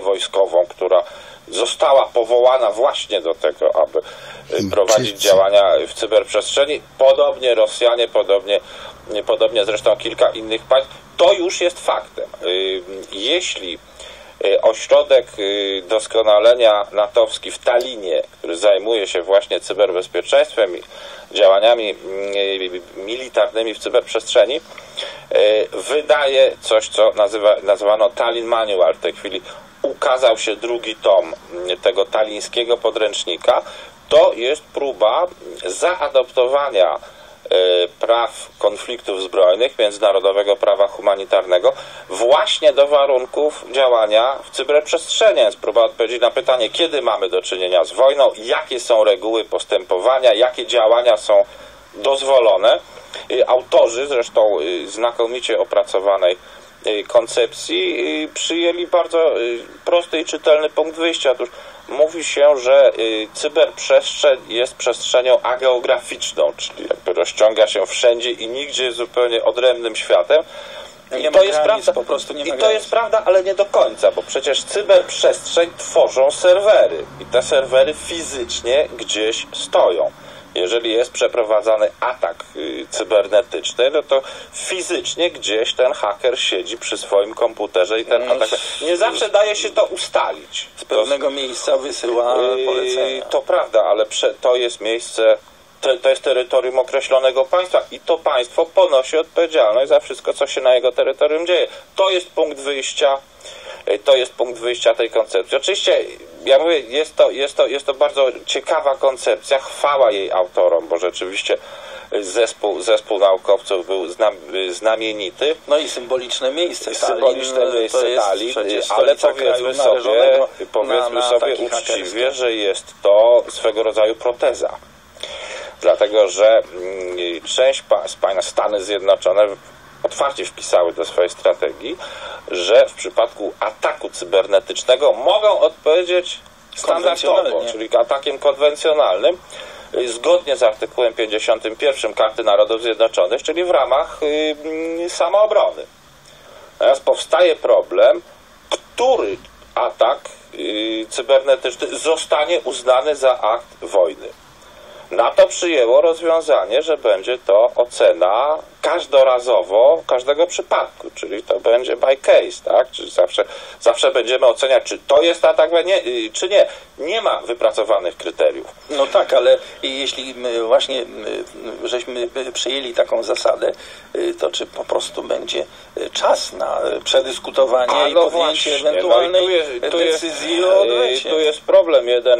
wojskową, która została powołana właśnie do tego, aby prowadzić działania w cyberprzestrzeni. Podobnie Rosjanie, podobnie zresztą kilka innych państw. To już jest faktem. Jeśli ośrodek doskonalenia natowski w Tallinie, który zajmuje się właśnie cyberbezpieczeństwem i działaniami militarnymi w cyberprzestrzeni, wydaje coś, co nazywano Tallinn Manual. W tej chwili ukazał się drugi tom tego tallińskiego podręcznika. To jest próba zaadoptowania praw konfliktów zbrojnych, międzynarodowego prawa humanitarnego właśnie do warunków działania w cyberprzestrzeni. Jest próba odpowiedzi na pytanie, kiedy mamy do czynienia z wojną, jakie są reguły postępowania, jakie działania są dozwolone. Autorzy zresztą znakomicie opracowanej koncepcji przyjęli bardzo prosty i czytelny punkt wyjścia. Otóż mówi się, że cyberprzestrzeń jest przestrzenią ageograficzną, czyli jakby rozciąga się wszędzie i nigdzie jest zupełnie odrębnym światem. I to jest prawda, po prostu nie ma i to jest prawda, ale nie do końca, bo przecież cyberprzestrzeń tworzą serwery i te serwery fizycznie gdzieś stoją. Jeżeli jest przeprowadzany atak cybernetyczny, no to fizycznie gdzieś ten haker siedzi przy swoim komputerze i ten atak... Nie zawsze daje się to ustalić. Z pewnego miejsca wysyła polecenia. To prawda, ale to jest miejsce, to jest terytorium określonego państwa i to państwo ponosi odpowiedzialność za wszystko, co się na jego terytorium dzieje. To jest punkt wyjścia tej koncepcji. Oczywiście, ja mówię, jest to bardzo ciekawa koncepcja, chwała jej autorom, bo rzeczywiście zespół naukowców był znamienity. No i symboliczne miejsce Tallinn, ale powiedzmy sobie uczciwie, że jest to swego rodzaju proteza. Dlatego, że część państw, Stany Zjednoczone, otwarcie wpisały do swojej strategii, że w przypadku ataku cybernetycznego mogą odpowiedzieć standardowo, czyli atakiem konwencjonalnym, zgodnie z artykułem 51 Karty Narodów Zjednoczonych, czyli w ramach samoobrony. Natomiast powstaje problem, który atak cybernetyczny zostanie uznany za akt wojny. NATO przyjęło rozwiązanie, że będzie to ocena każdorazowo każdego przypadku, czyli to będzie by case, tak? Czyli zawsze będziemy oceniać, czy to jest atak, czy nie. Nie ma wypracowanych kryteriów. No tak, ale jeśli właśnie żeśmy przyjęli taką zasadę, to czy po prostu będzie czas na przedyskutowanie i podjęcie ewentualnej decyzji o odwecie? Tu jest problem jeden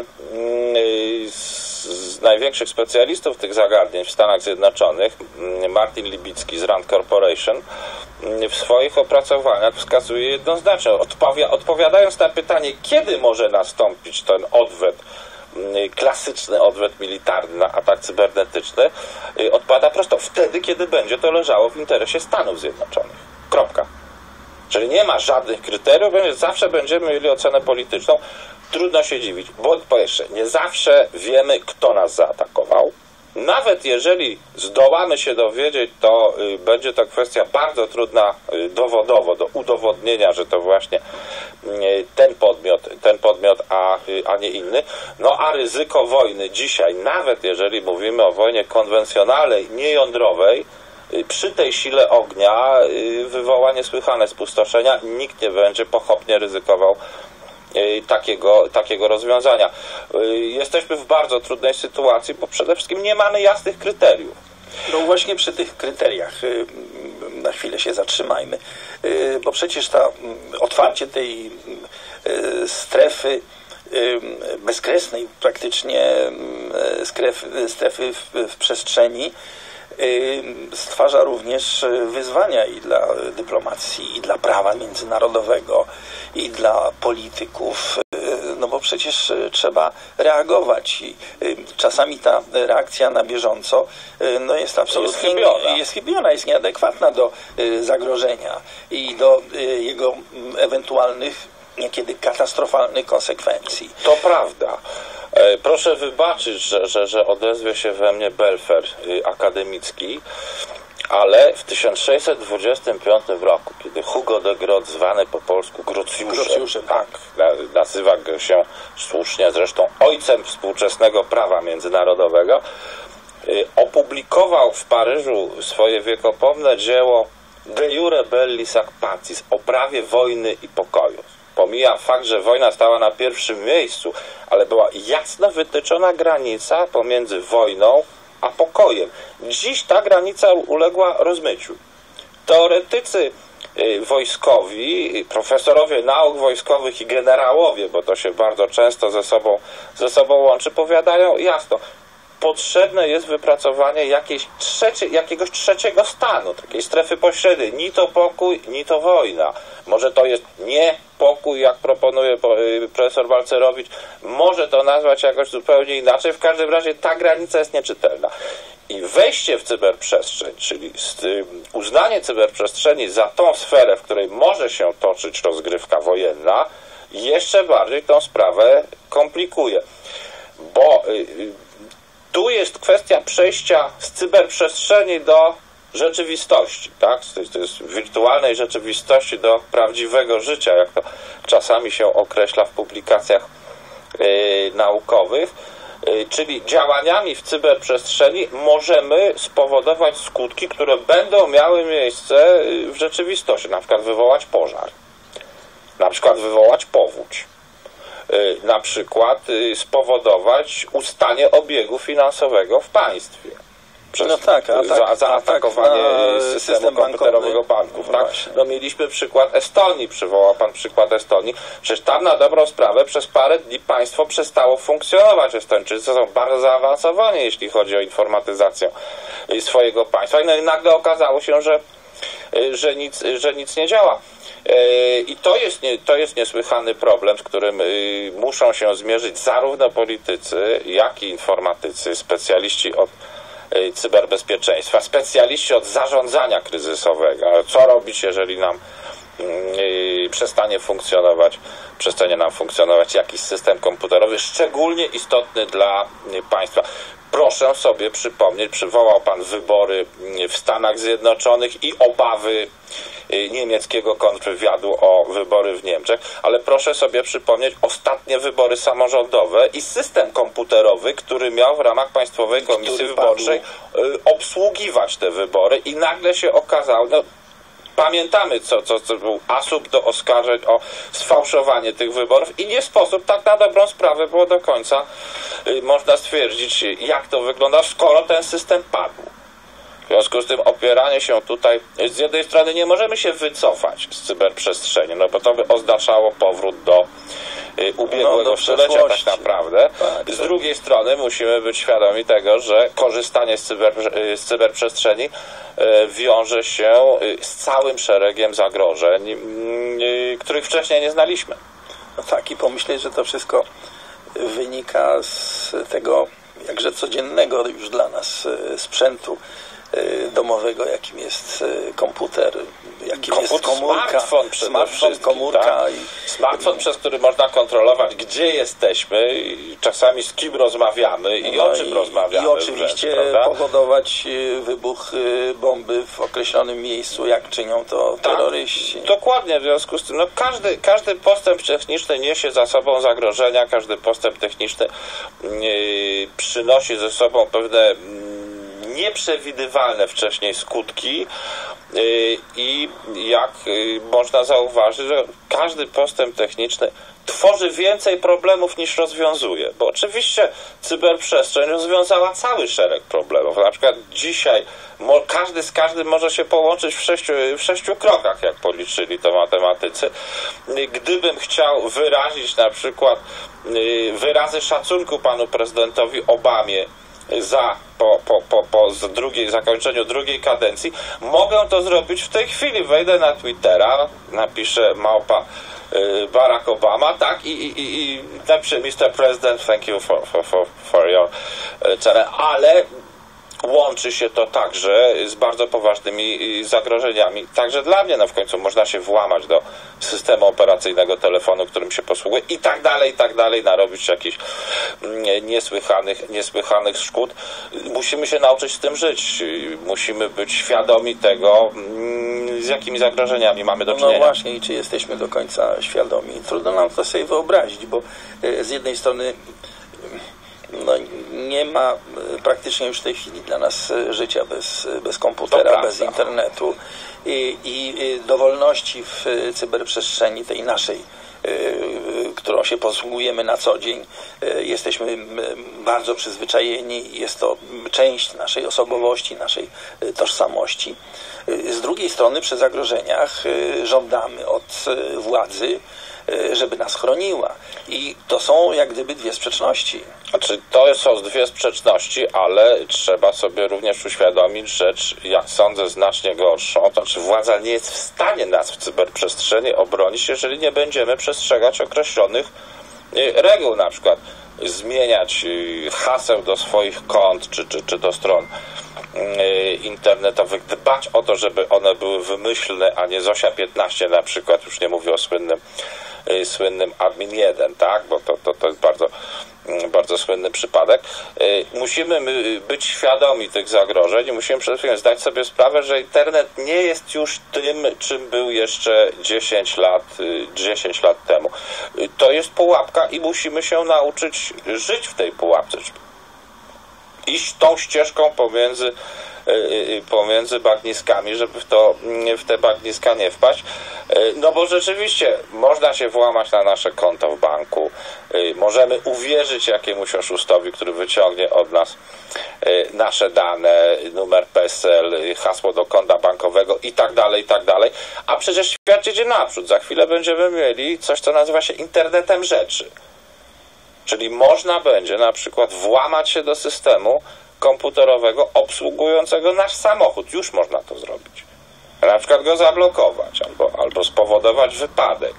z największych specjalistów tych zagadnień w Stanach Zjednoczonych, Martin Libicki z Rand Corporation, w swoich opracowaniach wskazuje jednoznacznie, odpowiadając na pytanie, kiedy może nastąpić ten odwet, klasyczny odwet militarny na atak cybernetyczny, odpowiada prosto: wtedy, kiedy będzie to leżało w interesie Stanów Zjednoczonych. Kropka. Czyli nie ma żadnych kryteriów, więc zawsze będziemy mieli ocenę polityczną. Trudno się dziwić, bo po pierwsze, nie zawsze wiemy, kto nas zaatakował. Nawet jeżeli zdołamy się dowiedzieć, to będzie to kwestia bardzo trudna dowodowo do udowodnienia, że to właśnie ten podmiot, a nie inny. No a ryzyko wojny dzisiaj, nawet jeżeli mówimy o wojnie konwencjonalnej, niejądrowej, przy tej sile ognia wywoła niesłychane spustoszenia. Nikt nie będzie pochopnie ryzykował takiego rozwiązania. Jesteśmy w bardzo trudnej sytuacji, bo przede wszystkim nie mamy jasnych kryteriów. No właśnie przy tych kryteriach na chwilę się zatrzymajmy, bo przecież otwarcie tej strefy bezkresnej praktycznie strefy w przestrzeni stwarza również wyzwania i dla dyplomacji, i dla prawa międzynarodowego, i dla polityków, no bo przecież trzeba reagować i czasami ta reakcja na bieżąco no jest absolutnie chybiona, jest nieadekwatna do zagrożenia i do jego ewentualnych, niekiedy katastrofalnych konsekwencji. To prawda. Proszę wybaczyć, że odezwie się we mnie belfer akademicki, Ale w 1625 roku, kiedy Hugo de Groot, zwany po polsku Grocjuszem, tak, nazywa się słusznie zresztą ojcem współczesnego prawa międzynarodowego, opublikował w Paryżu swoje wiekopomne dzieło De Iure Bellis ac Pacis, o prawie wojny i pokoju. Pomija fakt, że wojna stała na pierwszym miejscu, ale była jasno wytyczona granica pomiędzy wojną a pokojem. Dziś ta granica uległa rozmyciu. Teoretycy wojskowi, profesorowie nauk wojskowych i generałowie, bo to się bardzo często ze sobą łączy, powiadają jasno, potrzebne jest wypracowanie jakiegoś trzeciego stanu, takiej strefy pośredniej. Ni to pokój, ni to wojna. Może to jest nie pokój, jak proponuje profesor Balcerowicz, może to nazwać jakoś zupełnie inaczej. W każdym razie ta granica jest nieczytelna. I wejście w cyberprzestrzeń, czyli uznanie cyberprzestrzeni za tą sferę, w której może się toczyć rozgrywka wojenna, jeszcze bardziej tą sprawę komplikuje. Bo tu jest kwestia przejścia z cyberprzestrzeni do rzeczywistości, tak? To jest wirtualnej rzeczywistości do prawdziwego życia, jak to czasami się określa w publikacjach naukowych. Czyli działaniami w cyberprzestrzeni możemy spowodować skutki, które będą miały miejsce w rzeczywistości, na przykład wywołać pożar, na przykład wywołać powódź, na przykład spowodować ustanie obiegu finansowego w państwie. Zaatakowanie systemu komputerowego banków. Tak? No, mieliśmy przykład Estonii, przywołał pan przykład Estonii. Przecież tam na dobrą sprawę przez parę dni państwo przestało funkcjonować. Estończycy są bardzo zaawansowani, jeśli chodzi o informatyzację swojego państwa. No i nagle okazało się, że nic nie działa. I to jest niesłychany problem, z którym muszą się zmierzyć zarówno politycy, jak i informatycy, specjaliści od cyberbezpieczeństwa, specjaliści od zarządzania kryzysowego. Co robić, jeżeli nam przestanie nam funkcjonować jakiś system komputerowy, szczególnie istotny dla państwa. Proszę sobie przypomnieć, przywołał pan wybory w Stanach Zjednoczonych i obawy niemieckiego kontrwywiadu o wybory w Niemczech, ale proszę sobie przypomnieć ostatnie wybory samorządowe i system komputerowy, który miał w ramach Państwowej Komisji Wyborczej obsługiwać te wybory i nagle się okazało, pamiętamy, co był asumpt do oskarżeń o sfałszowanie tych wyborów i nie sposób tak na dobrą sprawę było do końca można stwierdzić, jak to wygląda, skoro ten system padł. W związku z tym opieranie się tutaj, z jednej strony nie możemy się wycofać z cyberprzestrzeni, bo to by oznaczało powrót do ubiegłego stulecia tak naprawdę. Tak, z drugiej strony musimy być świadomi tego, że korzystanie z cyberprzestrzeni wiąże się z całym szeregiem zagrożeń, których wcześniej nie znaliśmy. No tak, i pomyśleć, że to wszystko wynika z tego jakże codziennego już dla nas sprzętu domowego, jakim jest komputer, jakim jest komórka, smartfon, komórka. Tak? Smartfon, przez który można kontrolować, gdzie jesteśmy, i czasami z kim rozmawiamy i o czym rozmawiamy. I oczywiście powodować wybuch bomby w określonym miejscu, jak czynią to terroryści. Dokładnie, w związku z tym każdy postęp techniczny niesie za sobą zagrożenia, każdy postęp techniczny przynosi ze sobą pewne nieprzewidywalne wcześniej skutki i jak można zauważyć, że każdy postęp techniczny tworzy więcej problemów niż rozwiązuje, bo oczywiście cyberprzestrzeń rozwiązała cały szereg problemów. Na przykład dzisiaj każdy z każdym może się połączyć w sześciu krokach, jak policzyli to matematycy. Gdybym chciał wyrazić na przykład wyrazy szacunku panu prezydentowi Obamie po zakończeniu drugiej kadencji, mogę to zrobić w tej chwili. Wejdę na Twittera, napiszę małpa Barack Obama, tak, i napiszę Mr. President, thank you for your channel. Ale łączy się to także z bardzo poważnymi zagrożeniami. Także dla mnie, no w końcu można się włamać do systemu operacyjnego telefonu, którym się posługuje i tak dalej, narobić jakichś niesłychanych szkód. Musimy się nauczyć z tym żyć. Musimy być świadomi tego, z jakimi zagrożeniami mamy do czynienia. No właśnie, i czy jesteśmy do końca świadomi? Trudno nam to sobie wyobrazić, bo z jednej strony no, nie ma praktycznie już w tej chwili dla nas życia bez komputera, bez internetu i dowolności w cyberprzestrzeni tej naszej, którą się posługujemy na co dzień. Jesteśmy bardzo przyzwyczajeni, jest to część naszej osobowości, naszej tożsamości. Z drugiej strony przy zagrożeniach żądamy od władzy, żeby nas chroniła. I to są jak gdyby dwie sprzeczności. Znaczy, to są dwie sprzeczności, ale trzeba sobie również uświadomić rzecz, jak sądzę, znacznie gorszą. To znaczy, władza nie jest w stanie nas w cyberprzestrzeni obronić, jeżeli nie będziemy przestrzegać określonych reguł, na przykład zmieniać haseł do swoich kont czy do stron internetowych, dbać o to, żeby one były wymyślne, a nie Zosia 15 na przykład, już nie mówię o słynnym admin 1, tak, bo to jest bardzo słynny przypadek. Musimy być świadomi tych zagrożeń i musimy przede wszystkim zdać sobie sprawę, że internet nie jest już tym, czym był jeszcze 10 lat temu. To jest pułapka i musimy się nauczyć żyć w tej pułapce. Iść tą ścieżką pomiędzy bagniskami, żeby w te bagniska nie wpaść. No bo rzeczywiście można się włamać na nasze konto w banku. Możemy uwierzyć jakiemuś oszustowi, który wyciągnie od nas nasze dane, numer PESEL, hasło do konta bankowego i tak dalej. A przecież świat idzie naprzód. Za chwilę będziemy mieli coś, co nazywa się internetem rzeczy. Czyli można będzie na przykład włamać się do systemu komputerowego obsługującego nasz samochód. Już można to zrobić. Na przykład go zablokować albo spowodować wypadek,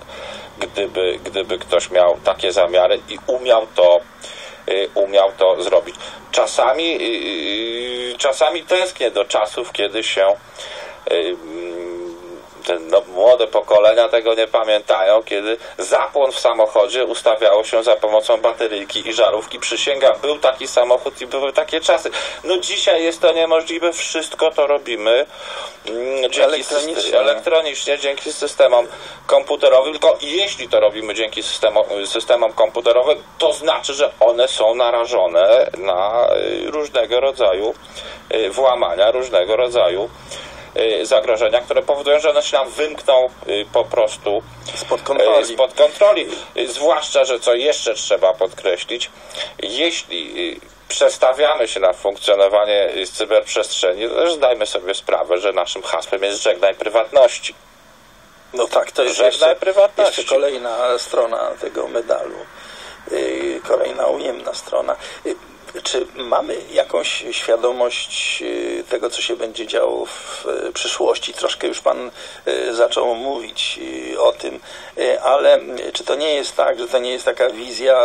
gdyby ktoś miał takie zamiary i umiał to zrobić. Czasami tęsknię do czasów, kiedy się młode pokolenia tego nie pamiętają, kiedy zapłon w samochodzie ustawiało się za pomocą bateryjki i żarówki. Przysięgam, był taki samochód i były takie czasy. No dzisiaj jest to niemożliwe, wszystko to robimy elektronicznie, dzięki systemom komputerowym, tylko jeśli to robimy dzięki systemom komputerowym, to znaczy, że one są narażone na różnego rodzaju włamania, różnego rodzaju zagrożenia, które powodują, że one się nam wymkną po prostu spod kontroli. Zwłaszcza, że co jeszcze trzeba podkreślić, jeśli przestawiamy się na funkcjonowanie z cyberprzestrzeni, to też zdajmy sobie sprawę, że naszym hasłem jest żegnaj prywatności. No tak, to jest jeszcze kolejna strona tego medalu. Kolejna ujemna strona. Czy mamy jakąś świadomość tego, co się będzie działo w przyszłości? Troszkę już Pan zaczął mówić o tym, ale czy to nie jest tak, że to nie jest taka wizja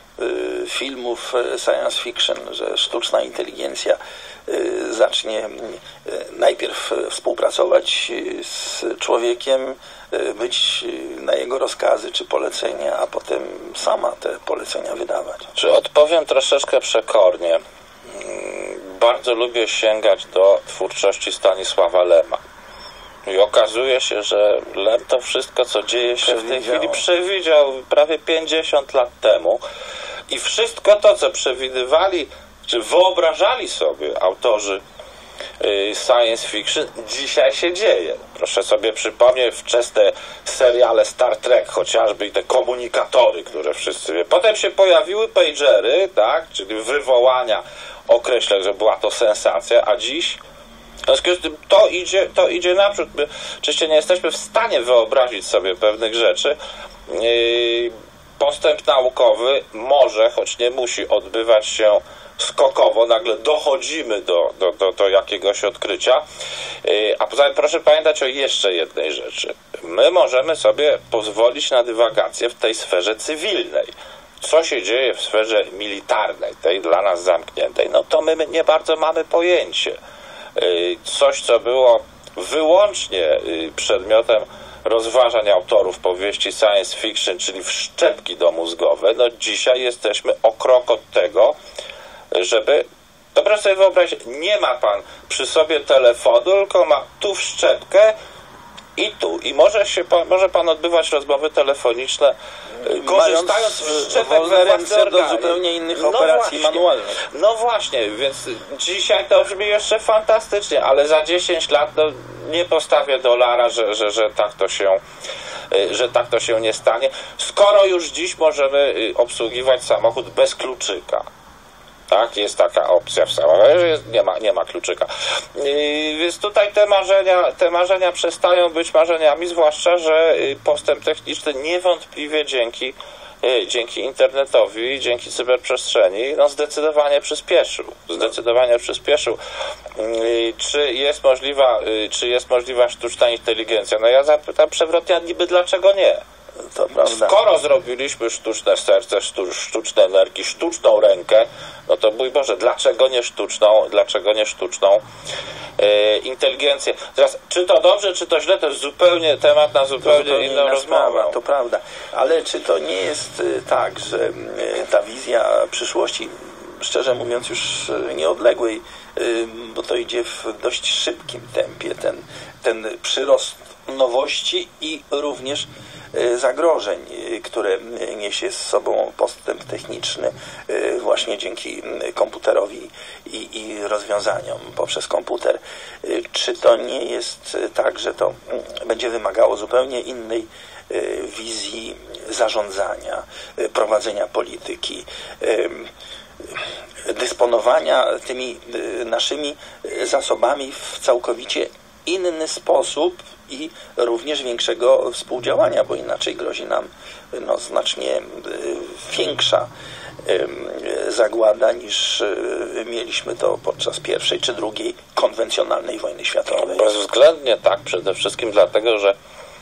filmów science fiction, że sztuczna inteligencja zacznie najpierw współpracować z człowiekiem, być na jego rozkazy czy polecenia, a potem sama te polecenia wydawać? Czy odpowiem troszeczkę przekornie. Bardzo lubię sięgać do twórczości Stanisława Lema. I okazuje się, że Lem to wszystko, co dzieje się w tej chwili, przewidział prawie 50 lat temu. I wszystko to, co przewidywali, czy wyobrażali sobie autorzy science fiction, dzisiaj się dzieje. Proszę sobie przypomnieć wczesne seriale Star Trek, chociażby i te komunikatory, które wszyscy wie. Potem się pojawiły pagery, tak, czyli wywołania określeń, że była to sensacja, a dziś w związku z tym to idzie naprzód. My oczywiście nie jesteśmy w stanie wyobrazić sobie pewnych rzeczy. Postęp naukowy może, choć nie musi odbywać się skokowo, nagle dochodzimy do jakiegoś odkrycia. A poza tym proszę pamiętać o jeszcze jednej rzeczy. My możemy sobie pozwolić na dywagację w tej sferze cywilnej. co się dzieje w sferze militarnej, tej dla nas zamkniętej, no to my nie bardzo mamy pojęcie. Coś, co było wyłącznie przedmiotem rozważań autorów powieści science fiction, czyli wszczepki domózgowe, no dzisiaj jesteśmy o krok od tego, żeby... To proszę sobie wyobrazić, nie ma pan przy sobie telefonu, tylko ma tu wszczepkę i tu. I może pan odbywać rozmowy telefoniczne, korzystając z wszczepek we własnych do zupełnie innych operacji manualnych. No właśnie, więc dzisiaj to brzmi jeszcze fantastycznie, ale za 10 lat no, nie postawię dolara, że tak to się nie stanie, skoro już dziś możemy obsługiwać samochód bez kluczyka. Tak, jest taka opcja w samochodzie, nie ma kluczyka. Więc tutaj te marzenia przestają być marzeniami, zwłaszcza, że postęp techniczny niewątpliwie dzięki internetowi, dzięki cyberprzestrzeni, no zdecydowanie przyspieszył. Czy jest możliwa sztuczna inteligencja? No ja zapytam przewrotnie, a niby dlaczego nie? To prawda. Skoro zrobiliśmy sztuczne serce, sztuczne nerki, sztuczną rękę, no to mój Boże, dlaczego nie sztuczną inteligencję? Teraz, czy to dobrze, czy to źle, to jest zupełnie temat na zupełnie inną rozmowę. To prawda, ale czy to nie jest tak, że ta wizja przyszłości, szczerze mówiąc już nieodległej, bo to idzie w dość szybkim tempie, ten przyrost nowości i również zagrożeń, które niesie z sobą postęp techniczny właśnie dzięki komputerowi i rozwiązaniom poprzez komputer. Czy to nie jest tak, że to będzie wymagało zupełnie innej wizji zarządzania, prowadzenia polityki, dysponowania tymi naszymi zasobami w całkowicie inny sposób i również większego współdziałania, bo inaczej grozi nam znacznie większa zagłada niż mieliśmy to podczas pierwszej czy drugiej konwencjonalnej wojny światowej. Bezwzględnie tak, przede wszystkim dlatego, że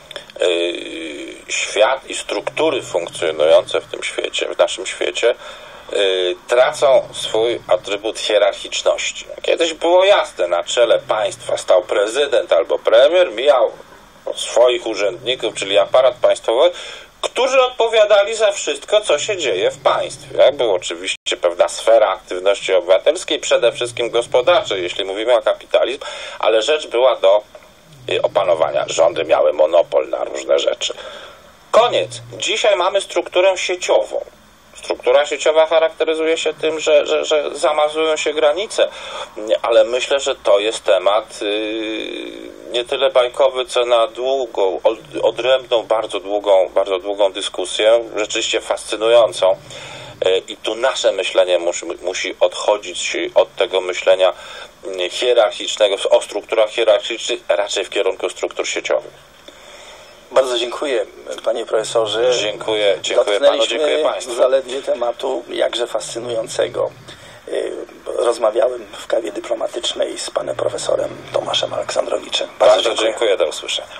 świat i struktury funkcjonujące w tym świecie, w naszym świecie, tracą swój atrybut hierarchiczności. Kiedyś było jasne, na czele państwa stał prezydent albo premier, miał swoich urzędników, czyli aparat państwowy, którzy odpowiadali za wszystko, co się dzieje w państwie. Była oczywiście pewna sfera aktywności obywatelskiej, przede wszystkim gospodarczej, jeśli mówimy o kapitalizm, ale rzecz była do opanowania. Rządy miały monopol na różne rzeczy. Koniec. Dzisiaj mamy strukturę sieciową. Struktura sieciowa charakteryzuje się tym, że zamazują się granice, ale myślę, że to jest temat nie tyle bajkowy, co na długą, odrębną, bardzo długą dyskusję, rzeczywiście fascynującą. I tu nasze myślenie musi odchodzić od tego myślenia hierarchicznego, o strukturach hierarchicznych, raczej w kierunku struktur sieciowych. Bardzo dziękuję, panie profesorze. Dziękuję panu, dziękuję państwu. Zaledwie tematu jakże fascynującego. Rozmawiałem w kawie dyplomatycznej z panem profesorem Tomaszem Aleksandrowiczem. Bardzo dziękuję, do usłyszenia.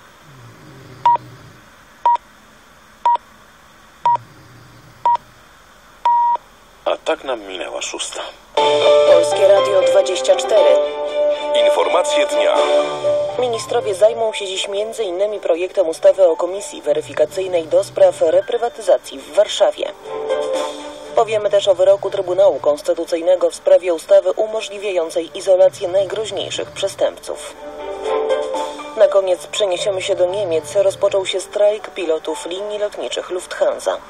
A tak nam minęła 6. Polskie Radio 24. Informacje dnia. Ministrowie zajmą się dziś m.in. projektem ustawy o Komisji Weryfikacyjnej do spraw reprywatyzacji w Warszawie. Powiemy też o wyroku Trybunału Konstytucyjnego w sprawie ustawy umożliwiającej izolację najgroźniejszych przestępców. Na koniec przeniesiemy się do Niemiec. Rozpoczął się strajk pilotów linii lotniczych Lufthansa.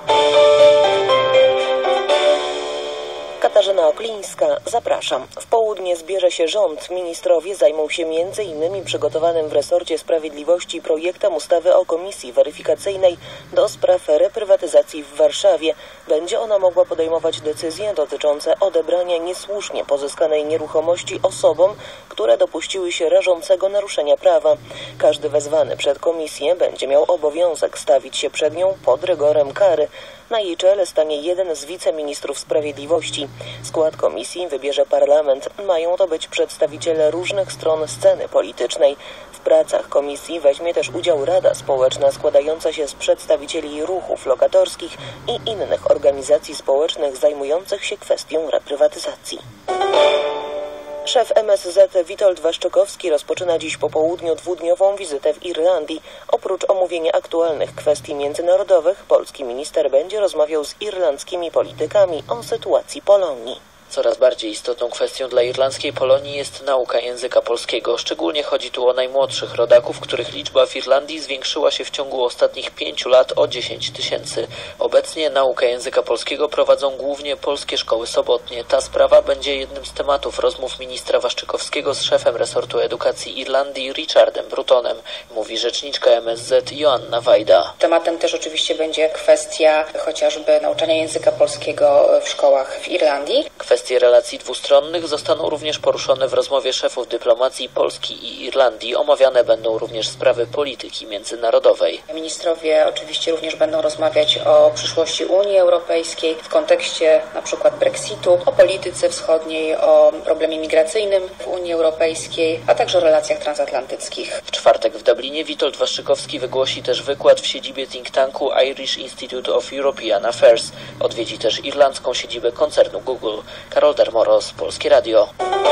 Katarzyna Oklińska, zapraszam. W południe zbierze się rząd. Ministrowie zajmą się m.in. przygotowanym w resorcie sprawiedliwości projektem ustawy o Komisji Weryfikacyjnej do spraw reprywatyzacji w Warszawie. Będzie ona mogła podejmować decyzje dotyczące odebrania niesłusznie pozyskanej nieruchomości osobom, które dopuściły się rażącego naruszenia prawa. Każdy wezwany przed komisję będzie miał obowiązek stawić się przed nią pod rygorem kary. Na jej czele stanie jeden z wiceministrów sprawiedliwości. Skład komisji wybierze parlament. Mają to być przedstawiciele różnych stron sceny politycznej. W pracach komisji weźmie też udział Rada Społeczna składająca się z przedstawicieli ruchów lokatorskich i innych organizacji organizacji społecznych zajmujących się kwestią reprywatyzacji. Szef MSZ Witold Waszczykowski rozpoczyna dziś po południu dwudniową wizytę w Irlandii. Oprócz omówienia aktualnych kwestii międzynarodowych, polski minister będzie rozmawiał z irlandzkimi politykami o sytuacji Polonii. Coraz bardziej istotną kwestią dla irlandzkiej Polonii jest nauka języka polskiego. Szczególnie chodzi tu o najmłodszych rodaków, których liczba w Irlandii zwiększyła się w ciągu ostatnich 5 lat o 10 000. Obecnie naukę języka polskiego prowadzą głównie polskie szkoły sobotnie. Ta sprawa będzie jednym z tematów rozmów ministra Waszczykowskiego z szefem resortu edukacji Irlandii Richardem Brutonem, mówi rzeczniczka MSZ Joanna Wajda. Tematem też oczywiście będzie kwestia chociażby nauczania języka polskiego w szkołach w Irlandii. Kwestie relacji dwustronnych zostaną również poruszone w rozmowie szefów dyplomacji Polski i Irlandii. Omawiane będą również sprawy polityki międzynarodowej. Ministrowie oczywiście również będą rozmawiać o przyszłości Unii Europejskiej w kontekście na przykład Brexitu, o polityce wschodniej, o problemie migracyjnym w Unii Europejskiej, a także o relacjach transatlantyckich. W czwartek w Dublinie Witold Waszczykowski wygłosi też wykład w siedzibie think tanku Irish Institute of European Affairs. Odwiedzi też irlandzką siedzibę koncernu Google. Karol Dermoros, Polskie Radio.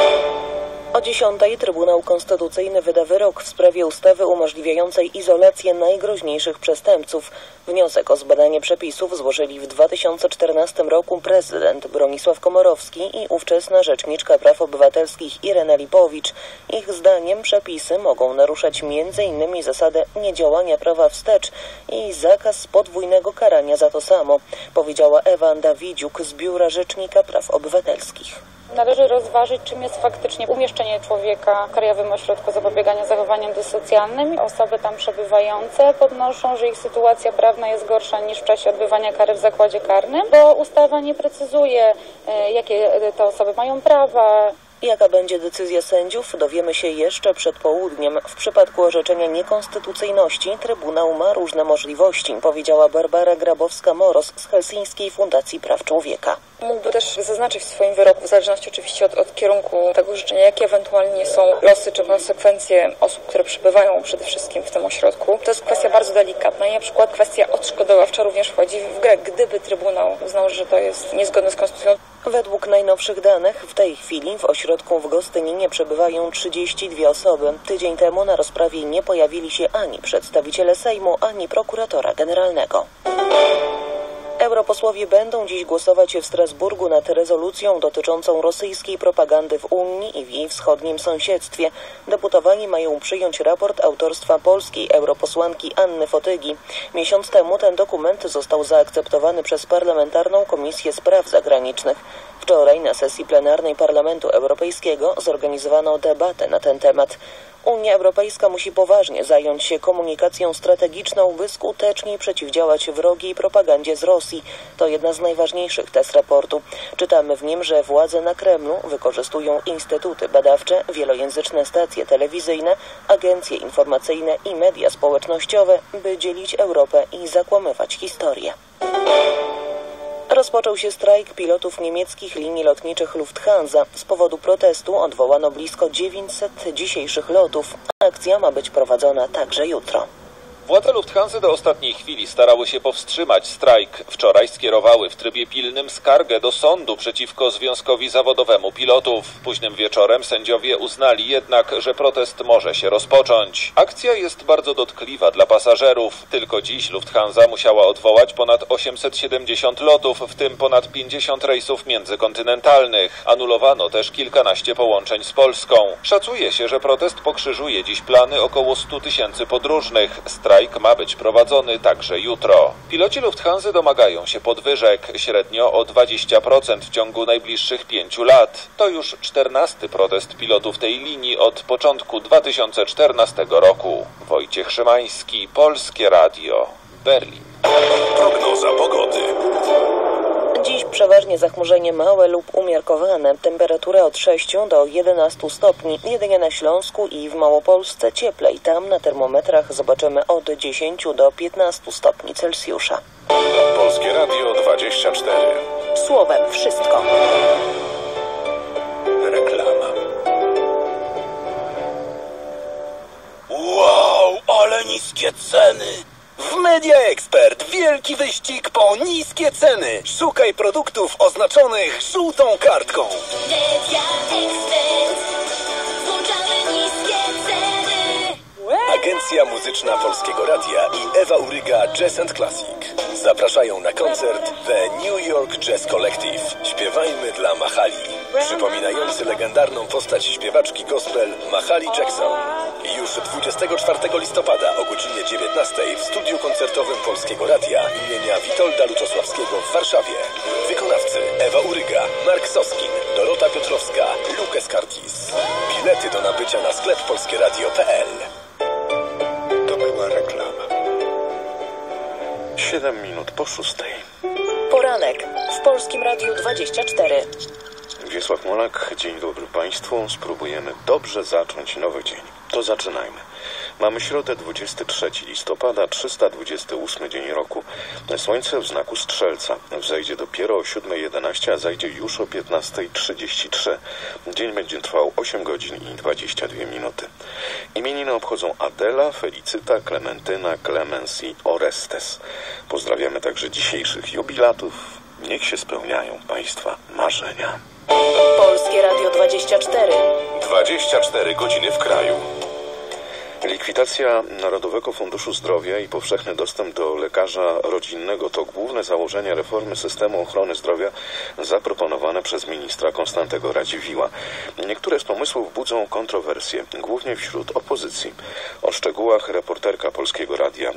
O 10:00 Trybunał Konstytucyjny wyda wyrok w sprawie ustawy umożliwiającej izolację najgroźniejszych przestępców. Wniosek o zbadanie przepisów złożyli w 2014 roku prezydent Bronisław Komorowski i ówczesna rzeczniczka praw obywatelskich Irena Lipowicz. Ich zdaniem przepisy mogą naruszać m.in. zasadę niedziałania prawa wstecz i zakaz podwójnego karania za to samo, powiedziała Ewa Dawidziuk z Biura Rzecznika Praw Obywatelskich. Należy rozważyć, czym jest faktycznie umieszczenie człowieka w krajowym ośrodku zapobiegania zachowaniom dysocjalnym. Osoby tam przebywające podnoszą, że ich sytuacja prawna jest gorsza niż w czasie odbywania kary w zakładzie karnym, bo ustawa nie precyzuje, jakie te osoby mają prawa. Jaka będzie decyzja sędziów, dowiemy się jeszcze przed południem. W przypadku orzeczenia niekonstytucyjności Trybunał ma różne możliwości, powiedziała Barbara Grabowska-Moros z Helsińskiej Fundacji Praw Człowieka. Mógłby też zaznaczyć w swoim wyroku, w zależności oczywiście od kierunku tego orzeczenia, jakie ewentualnie są losy czy konsekwencje osób, które przebywają przede wszystkim w tym ośrodku. To jest kwestia bardzo delikatna i na przykład kwestia odszkodowawcza również wchodzi w grę, gdyby Trybunał uznał, że to jest niezgodne z konstytucją. Według najnowszych danych w tej chwili w ośrodku w Gostyninie przebywają 32 osoby. Tydzień temu na rozprawie nie pojawili się ani przedstawiciele Sejmu, ani prokuratora generalnego. Europosłowie będą dziś głosować w Strasburgu nad rezolucją dotyczącą rosyjskiej propagandy w Unii i w jej wschodnim sąsiedztwie. Deputowani mają przyjąć raport autorstwa polskiej europosłanki Anny Fotygi. Miesiąc temu ten dokument został zaakceptowany przez Parlamentarną Komisję Spraw Zagranicznych. Wczoraj na sesji plenarnej Parlamentu Europejskiego zorganizowano debatę na ten temat. Unia Europejska musi poważnie zająć się komunikacją strategiczną, by skuteczniej przeciwdziałać wrogiej propagandzie z Rosji. To jedna z najważniejszych tez raportu. Czytamy w nim, że władze na Kremlu wykorzystują instytuty badawcze, wielojęzyczne stacje telewizyjne, agencje informacyjne i media społecznościowe, by dzielić Europę i zakłamywać historię. Rozpoczął się strajk pilotów niemieckich linii lotniczych Lufthansa. Z powodu protestu odwołano blisko 900 dzisiejszych lotów. Akcja ma być prowadzona także jutro. Władze Lufthansy do ostatniej chwili starały się powstrzymać strajk. Wczoraj skierowały w trybie pilnym skargę do sądu przeciwko Związkowi Zawodowemu Pilotów. Późnym wieczorem sędziowie uznali jednak, że protest może się rozpocząć. Akcja jest bardzo dotkliwa dla pasażerów. Tylko dziś Lufthansa musiała odwołać ponad 870 lotów, w tym ponad 50 rejsów międzykontynentalnych. Anulowano też kilkanaście połączeń z Polską. Szacuje się, że protest pokrzyżuje dziś plany około 100 000 podróżnych. Strajk ma być prowadzony także jutro. Piloci Lufthansy domagają się podwyżek, średnio o 20% w ciągu najbliższych 5 lat. To już 14. protest pilotów tej linii od początku 2014 roku. Wojciech Szymański, Polskie Radio, Berlin. Prognoza pogody. Dziś przeważnie zachmurzenie małe lub umiarkowane. Temperatura od 6 do 11 stopni. Jedynie na Śląsku i w Małopolsce cieplej. Tam na termometrach zobaczymy od 10 do 15 stopni Celsjusza. Polskie Radio 24. Słowem wszystko. Reklama. Wow, ale niskie ceny! W Media Expert wielki wyścig po niskie ceny. Szukaj produktów oznaczonych żółtą kartką. Media Expert. Włączamy niskie ceny. Agencja Muzyczna Polskiego Radia i Ewa Uryga Jazz & Classic zapraszają na koncert The New York Jazz Collective. Śpiewajmy dla Mahali, przypominający legendarną postać śpiewaczki gospel Mahali Jackson. Już 24 listopada o godzinie 19 w studiu koncertowym Polskiego Radia imienia Witolda Luczosławskiego w Warszawie. Wykonawcy Ewa Uryga, Mark Soskin, Dorota Piotrowska, Lucas Curtis. Bilety do nabycia na sklep polskieradio.pl. To była reklama. 7 minut po 6. Poranek w Polskim Radiu 24. Wiesław Molak, dzień dobry Państwu. Spróbujemy dobrze zacząć nowy dzień. To zaczynajmy. Mamy środę 23 listopada, 328 dzień roku. Słońce w znaku Strzelca. Wzejdzie dopiero o 7:11, a zajdzie już o 15:33. Dzień będzie trwał 8 godzin i 22 minuty. Imieniny obchodzą Adela, Felicyta, Klementyna, Klemens i Orestes. Pozdrawiamy także dzisiejszych jubilatów. Niech się spełniają Państwa marzenia. Polskie Radio 24. 24 godziny w kraju. Likwidacja Narodowego Funduszu Zdrowia i powszechny dostęp do lekarza rodzinnego to główne założenia reformy systemu ochrony zdrowia zaproponowane przez ministra Konstantego Radziwiłła. Niektóre z pomysłów budzą kontrowersje, głównie wśród opozycji. O szczegółach reporterka Polskiego Radia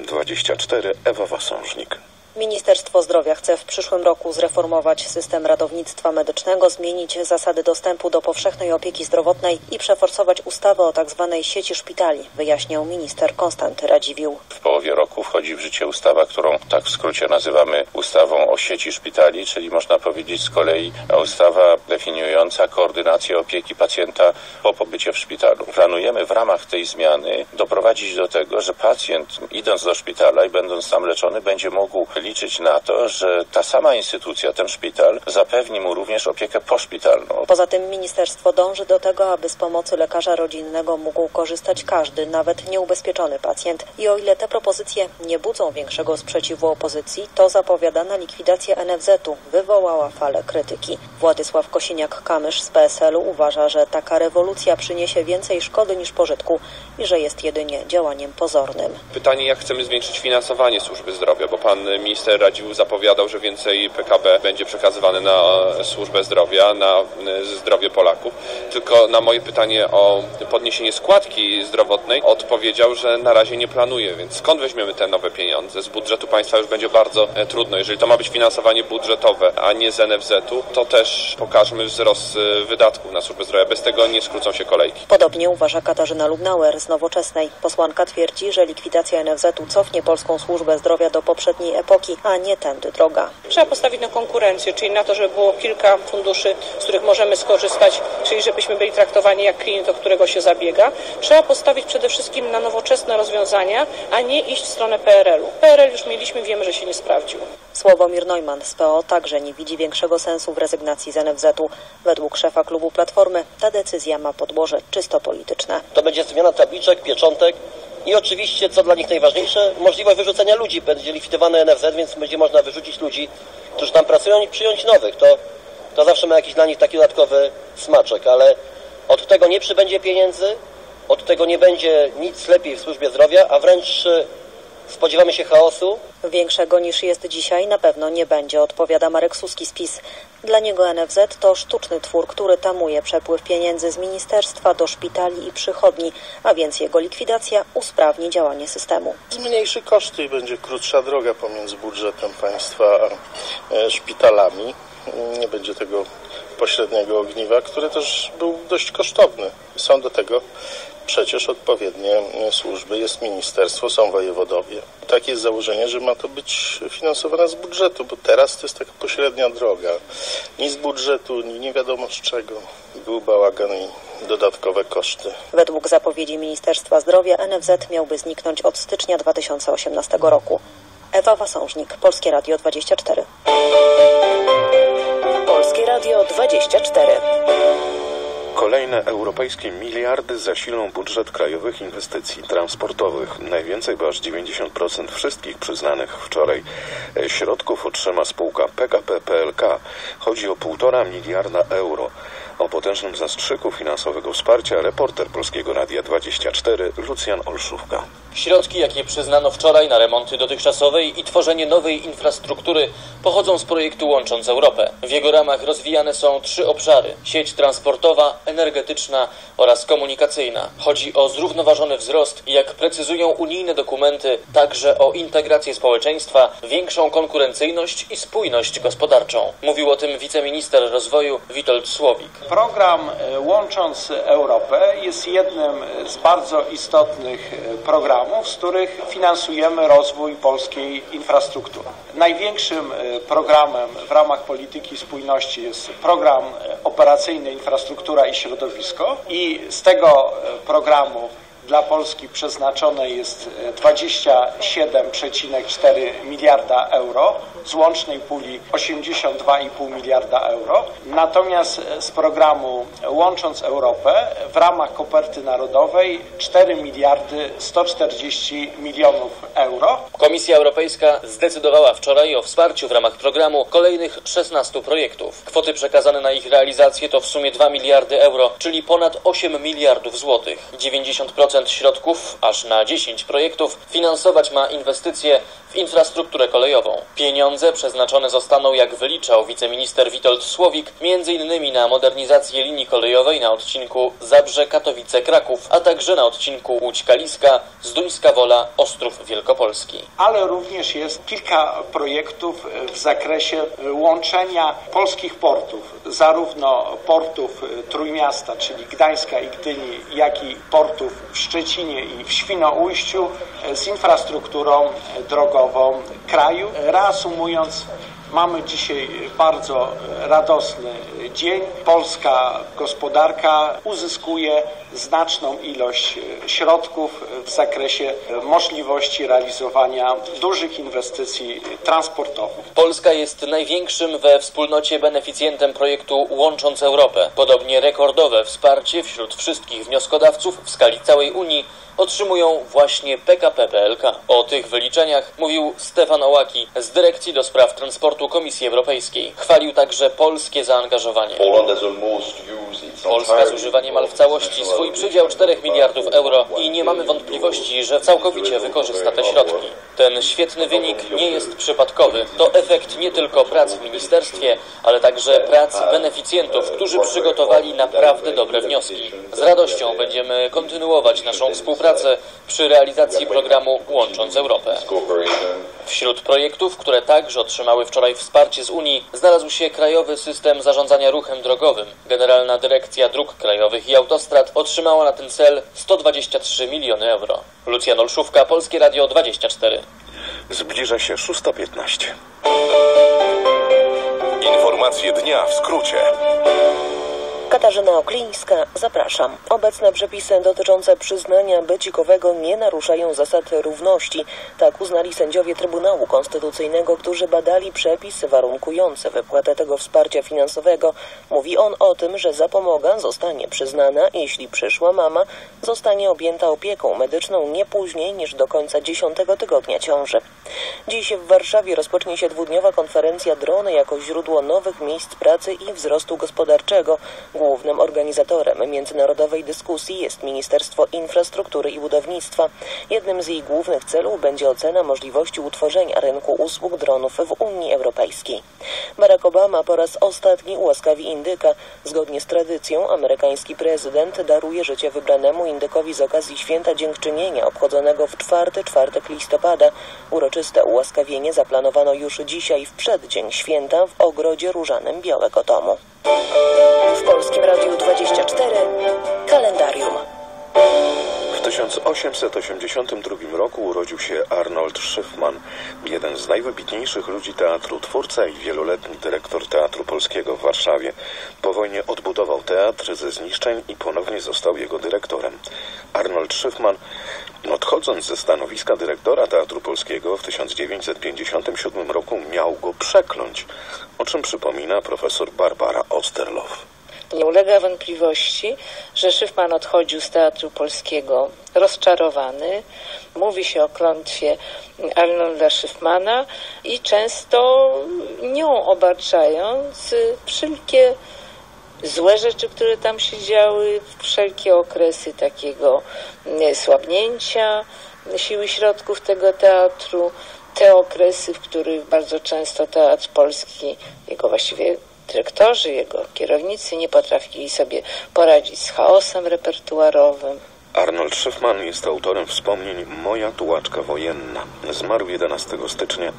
24 Ewa Wasążnik. Ministerstwo Zdrowia chce w przyszłym roku zreformować system ratownictwa medycznego, zmienić zasady dostępu do powszechnej opieki zdrowotnej i przeforsować ustawę o tzw. sieci szpitali, wyjaśniał minister Konstanty Radziwiłł. W połowie roku wchodzi w życie ustawa, którą tak w skrócie nazywamy ustawą o sieci szpitali, czyli można powiedzieć z kolei ustawa definiująca koordynację opieki pacjenta po pobycie w szpitalu. Planujemy w ramach tej zmiany doprowadzić do tego, że pacjent idąc do szpitala i będąc tam leczony będzie mógł liczyć na to, że ta sama instytucja, ten szpital, zapewni mu również opiekę poszpitalną. Poza tym ministerstwo dąży do tego, aby z pomocy lekarza rodzinnego mógł korzystać każdy, nawet nieubezpieczony pacjent. I o ile te propozycje nie budzą większego sprzeciwu opozycji, to zapowiadana likwidacja NFZ-u wywołała falę krytyki. Władysław Kosiniak-Kamysz z PSL-u uważa, że taka rewolucja przyniesie więcej szkody niż pożytku i że jest jedynie działaniem pozornym. Pytanie, jak chcemy zwiększyć finansowanie służby zdrowia, bo pan minister Radziwiłł zapowiadał, że więcej PKB będzie przekazywane na służbę zdrowia, na zdrowie Polaków. Tylko na moje pytanie o podniesienie składki zdrowotnej odpowiedział, że na razie nie planuje, więc skąd weźmiemy te nowe pieniądze? Z budżetu państwa już będzie bardzo trudno. Jeżeli to ma być finansowanie budżetowe, a nie z NFZ-u, to też pokażmy wzrost wydatków na służbę zdrowia. Bez tego nie skrócą się kolejki. Podobnie uważa Katarzyna Lubnauer z Nowoczesnej. Posłanka twierdzi, że likwidacja NFZ-u cofnie polską służbę zdrowia do poprzedniej epoki, a nie tędy droga. Trzeba postawić na konkurencję, czyli na to, żeby było kilka funduszy, z których możemy skorzystać, czyli żebyśmy byli traktowani jak klient, o którego się zabiega. Trzeba postawić przede wszystkim na nowoczesne rozwiązania, a nie iść w stronę PRL-u. PRL już mieliśmy, wiemy, że się nie sprawdził. Sławomir Neumann z PO także nie widzi większego sensu w rezygnacji z NFZ-u. Według szefa klubu Platformy ta decyzja ma podłoże czysto polityczne. To będzie zmiana tabliczek, pieczątek i oczywiście, co dla nich najważniejsze, możliwość wyrzucenia ludzi. Będzie likwidowany NFZ, więc będzie można wyrzucić ludzi, którzy tam pracują i przyjąć nowych. To zawsze ma jakiś dla nich taki dodatkowy smaczek, ale od tego nie przybędzie pieniędzy, od tego nie będzie nic lepiej w służbie zdrowia, a wręcz spodziewamy się chaosu. Większego niż jest dzisiaj na pewno nie będzie, odpowiada Marek Suski z PiS. Dla niego NFZ to sztuczny twór, który tamuje przepływ pieniędzy z ministerstwa do szpitali i przychodni, a więc jego likwidacja usprawni działanie systemu. Zmniejszy koszty i będzie krótsza droga pomiędzy budżetem państwa a szpitalami. Nie będzie tego pośredniego ogniwa, który też był dość kosztowny. Są do tego przecież odpowiednie służby, jest ministerstwo, są wojewodowie. Takie jest założenie, że ma to być finansowane z budżetu, bo teraz to jest taka pośrednia droga. Ni z budżetu, ni nie wiadomo z czego. Był bałagan i dodatkowe koszty. Według zapowiedzi Ministerstwa Zdrowia NFZ miałby zniknąć od stycznia 2018 roku. Ewa Wasążnik, Polskie Radio 24. Polskie Radio 24. Kolejne europejskie miliardy zasilą budżet krajowych inwestycji transportowych. Najwięcej, bo aż 90% wszystkich przyznanych wczoraj środków otrzyma spółka PKP PLK. Chodzi o 1,5 miliarda euro. O potężnym zastrzyku finansowego wsparcia reporter Polskiego Radia 24 Lucjan Olszówka. Środki, jakie przyznano wczoraj na remonty dotychczasowej i tworzenie nowej infrastruktury, pochodzą z projektu Łącząc Europę. W jego ramach rozwijane są 3 obszary: sieć transportowa, energetyczna oraz komunikacyjna. Chodzi o zrównoważony wzrost i, jak precyzują unijne dokumenty, także o integrację społeczeństwa, większą konkurencyjność i spójność gospodarczą. Mówił o tym wiceminister rozwoju Witold Słowik. Program Łącząc Europę jest jednym z bardzo istotnych programów, z których finansujemy rozwój polskiej infrastruktury. Największym programem w ramach polityki spójności jest program operacyjny Infrastruktura i Środowisko i z tego programu dla Polski przeznaczone jest 27,4 miliarda euro, z łącznej puli 82,5 miliarda euro. Natomiast z programu Łącząc Europę w ramach koperty narodowej 4 miliardy 140 milionów euro. Komisja Europejska zdecydowała wczoraj o wsparciu w ramach programu kolejnych 16 projektów. Kwoty przekazane na ich realizację to w sumie 2 miliardy euro, czyli ponad 8 miliardów złotych. 90% środków, aż na 10 projektów, finansować ma inwestycje w infrastrukturę kolejową. Pieniądze przeznaczone zostaną, jak wyliczał wiceminister Witold Słowik, m.in. na modernizację linii kolejowej na odcinku Zabrze-Katowice-Kraków, a także na odcinku Łódź-Kaliska, Zduńska-Wola, Ostrów Wielkopolski. Ale również jest kilka projektów w zakresie łączenia polskich portów, zarówno portów Trójmiasta, czyli Gdańska i Gdyni, jak i portów w Szczecinie i w Świnoujściu z infrastrukturą drogową kraju. Reasumując, mamy dzisiaj bardzo radosny dzień. Polska gospodarka uzyskuje znaczną ilość środków w zakresie możliwości realizowania dużych inwestycji transportowych. Polska jest największym we wspólnocie beneficjentem projektu Łącząc Europę. Podobnie rekordowe wsparcie wśród wszystkich wnioskodawców w skali całej Unii otrzymują właśnie PKP PLK. O tych wyliczeniach mówił Stefan Ołaki z Dyrekcji do Spraw Transportu Komisji Europejskiej. Chwalił także polskie zaangażowanie. Polska zużywa niemal w całości swój przydział 4 miliardów euro i nie mamy wątpliwości, że całkowicie wykorzysta te środki. Ten świetny wynik nie jest przypadkowy. To efekt nie tylko prac w ministerstwie, ale także prac beneficjentów, którzy przygotowali naprawdę dobre wnioski. Z radością będziemy kontynuować naszą współpracę przy realizacji programu Łącząc Europę. Wśród projektów, które także otrzymały wczoraj wsparcie z Unii, znalazł się Krajowy System Zarządzania Ruchem Drogowym. Generalna Dyrekcja Dróg Krajowych i Autostrad otrzymała na ten cel 123 miliony euro. Lucjan Olszówka, Polskie Radio 24. Zbliża się 6:15. Informacje dnia w skrócie. Katarzyna Oklińska, zapraszam. Obecne przepisy dotyczące przyznania becikowego nie naruszają zasad równości. Tak uznali sędziowie Trybunału Konstytucyjnego, którzy badali przepis warunkujący wypłatę tego wsparcia finansowego. Mówi on o tym, że zapomoga zostanie przyznana, jeśli przyszła mama zostanie objęta opieką medyczną nie później niż do końca 10. tygodnia ciąży. Dziś w Warszawie rozpocznie się 2-dniowa konferencja Drony jako źródło nowych miejsc pracy i wzrostu gospodarczego. Głównym organizatorem międzynarodowej dyskusji jest Ministerstwo Infrastruktury i Budownictwa. Jednym z jej głównych celów będzie ocena możliwości utworzenia rynku usług dronów w Unii Europejskiej. Barack Obama po raz ostatni ułaskawi indyka. Zgodnie z tradycją amerykański prezydent daruje życie wybranemu indykowi z okazji Święta Dziękczynienia obchodzonego w czwartek listopada. Uroczyste ułaskawienie zaplanowano już dzisiaj w przeddzień święta w ogrodzie różanym Białego Domu. W Polskim Radiu 24 kalendarium. W 1882 roku urodził się Arnold Szyfman, jeden z najwybitniejszych ludzi teatru, twórca i wieloletni dyrektor Teatru Polskiego w Warszawie. Po wojnie odbudował teatr ze zniszczeń i ponownie został jego dyrektorem. Arnold Szyfman, odchodząc ze stanowiska dyrektora Teatru Polskiego w 1957 roku, miał go przekląć, o czym przypomina profesor Barbara Osterloff. Nie ulega wątpliwości, że Szyfman odchodził z Teatru Polskiego rozczarowany. Mówi się o klątwie Arnolda Szyfmana i często nią obarczając wszelkie złe rzeczy, które tam się działy, wszelkie okresy takiego słabnięcia siły środków tego teatru, te okresy, w których bardzo często Teatr Polski, jego właściwie dyrektorzy, jego kierownicy nie potrafili sobie poradzić z chaosem repertuarowym. Arnold Szyfman jest autorem wspomnień Moja tułaczka wojenna. Zmarł 11 stycznia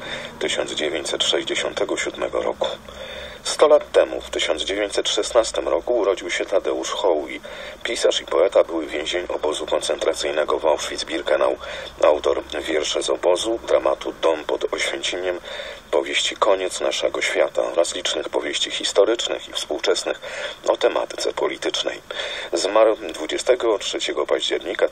1967 roku. 100 lat temu, w 1916 roku, urodził się Tadeusz Hołj. Pisarz i poeta, były więzień obozu koncentracyjnego w Auschwitz-Birkenau. Autor wierszy z obozu, dramatu Dom pod Oświęcimiem, powieści Koniec naszego świata oraz licznych powieści historycznych i współczesnych o tematyce politycznej. Zmarł 23 października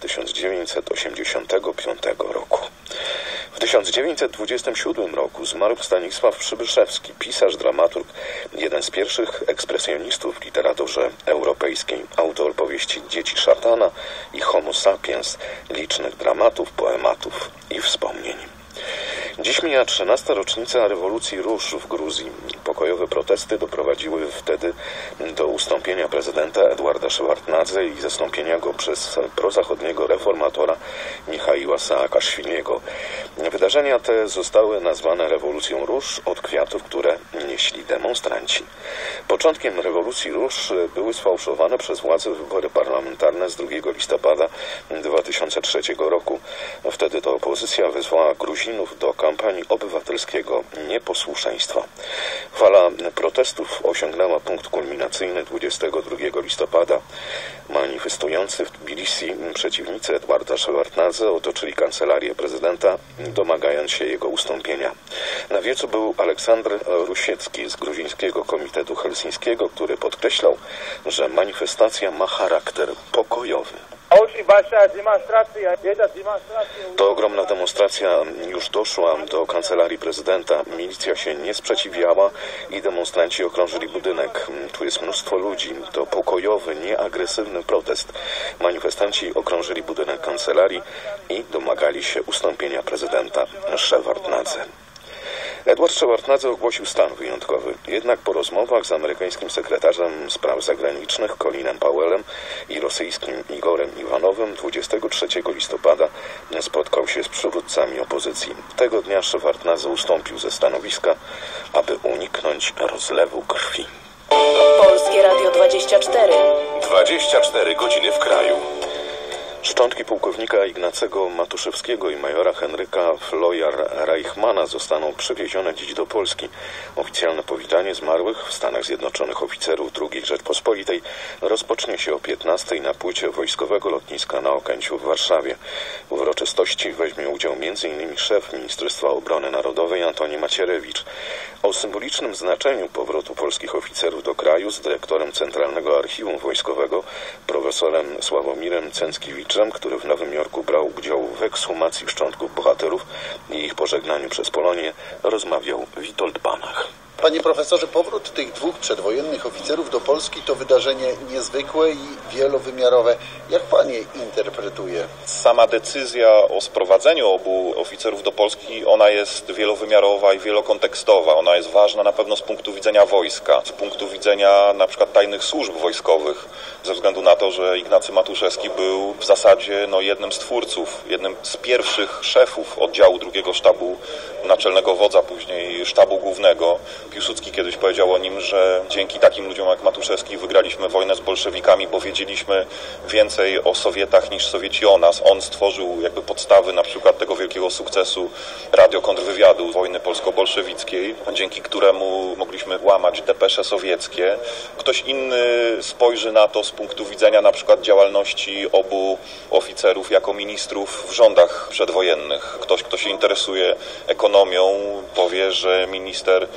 1985 roku. W 1927 roku zmarł Stanisław Przybyszewski, pisarz, dramaturg, jeden z pierwszych ekspresjonistów w literaturze europejskiej, autor powieści Dzieci szatana i Homo sapiens, licznych dramatów, poematów i wspomnień. Dziś mija 13. rocznica rewolucji róż w Gruzji. Pokojowe protesty doprowadziły wtedy do ustąpienia prezydenta Eduarda Szewardnadze i zastąpienia go przez prozachodniego reformatora Michaiła Saakaszwiliego. Wydarzenia te zostały nazwane rewolucją róż od kwiatów, które nieśli demonstranci. Początkiem rewolucji róż były sfałszowane przez władze wybory parlamentarne z 2 listopada 2003 roku. Wtedy to opozycja wezwała Gruzinów do kampanii obywatelskiego nieposłuszeństwa. Fala protestów osiągnęła punkt kulminacyjny 22 listopada. Manifestujący w Tbilisi przeciwnicy Edwarda Szewardnadze otoczyli kancelarię prezydenta, domagając się jego ustąpienia. Na wiecu był Aleksandr Rusiecki z Gruzińskiego Komitetu Helsińskiego, który podkreślał, że manifestacja ma charakter pokojowy. To ogromna demonstracja już doszła do kancelarii prezydenta. Milicja się nie sprzeciwiała i demonstranci okrążyli budynek. Tu jest mnóstwo ludzi. To pokojowy, nieagresywny protest. Manifestanci okrążyli budynek kancelarii i domagali się ustąpienia prezydenta Szewardnadze. Edward Szewardnadze ogłosił stan wyjątkowy. Jednak po rozmowach z amerykańskim sekretarzem spraw zagranicznych Colinem Powellem i rosyjskim Igorem Iwanowem 23 listopada spotkał się z przywódcami opozycji. Tego dnia Szewardnadze ustąpił ze stanowiska, aby uniknąć rozlewu krwi. Polskie Radio 24. 24 godziny w kraju. Szczątki pułkownika Ignacego Matuszewskiego i majora Henryka Floyar-Reichmana zostaną przywiezione dziś do Polski. Oficjalne powitanie zmarłych w Stanach Zjednoczonych oficerów II Rzeczpospolitej rozpocznie się o 15:00 na płycie wojskowego lotniska na Okęciu w Warszawie. W uroczystości weźmie udział m.in. szef Ministerstwa Obrony Narodowej Antoni Macierewicz. O symbolicznym znaczeniu powrotu polskich oficerów do kraju z dyrektorem Centralnego Archiwum Wojskowego profesorem Sławomirem Cęckiewiczem, który w Nowym Jorku brał udział w ekshumacji szczątków bohaterów i ich pożegnaniu przez Polonię, rozmawiał Witold Banach. Panie profesorze, powrót tych 2 przedwojennych oficerów do Polski to wydarzenie niezwykłe i wielowymiarowe. Jak pan je interpretuje? Sama decyzja o sprowadzeniu obu oficerów do Polski, ona jest wielowymiarowa i wielokontekstowa. Ona jest ważna na pewno z punktu widzenia wojska, z punktu widzenia na przykład tajnych służb wojskowych, ze względu na to, że Ignacy Matuszewski był w zasadzie jednym z twórców, jednym z pierwszych szefów oddziału II Sztabu Naczelnego Wodza, później Sztabu Głównego. Piłsudski kiedyś powiedział o nim, że dzięki takim ludziom jak Matuszewski wygraliśmy wojnę z bolszewikami, bo wiedzieliśmy więcej o Sowietach niż Sowieci o nas. On stworzył podstawy na przykład tego wielkiego sukcesu radiokontrwywiadu wojny polsko-bolszewickiej, dzięki któremu mogliśmy łamać depesze sowieckie. Ktoś inny spojrzy na to z punktu widzenia na przykład działalności obu oficerów jako ministrów w rządach przedwojennych. Ktoś, kto się interesuje ekonomią, powie, że minister Matuszewski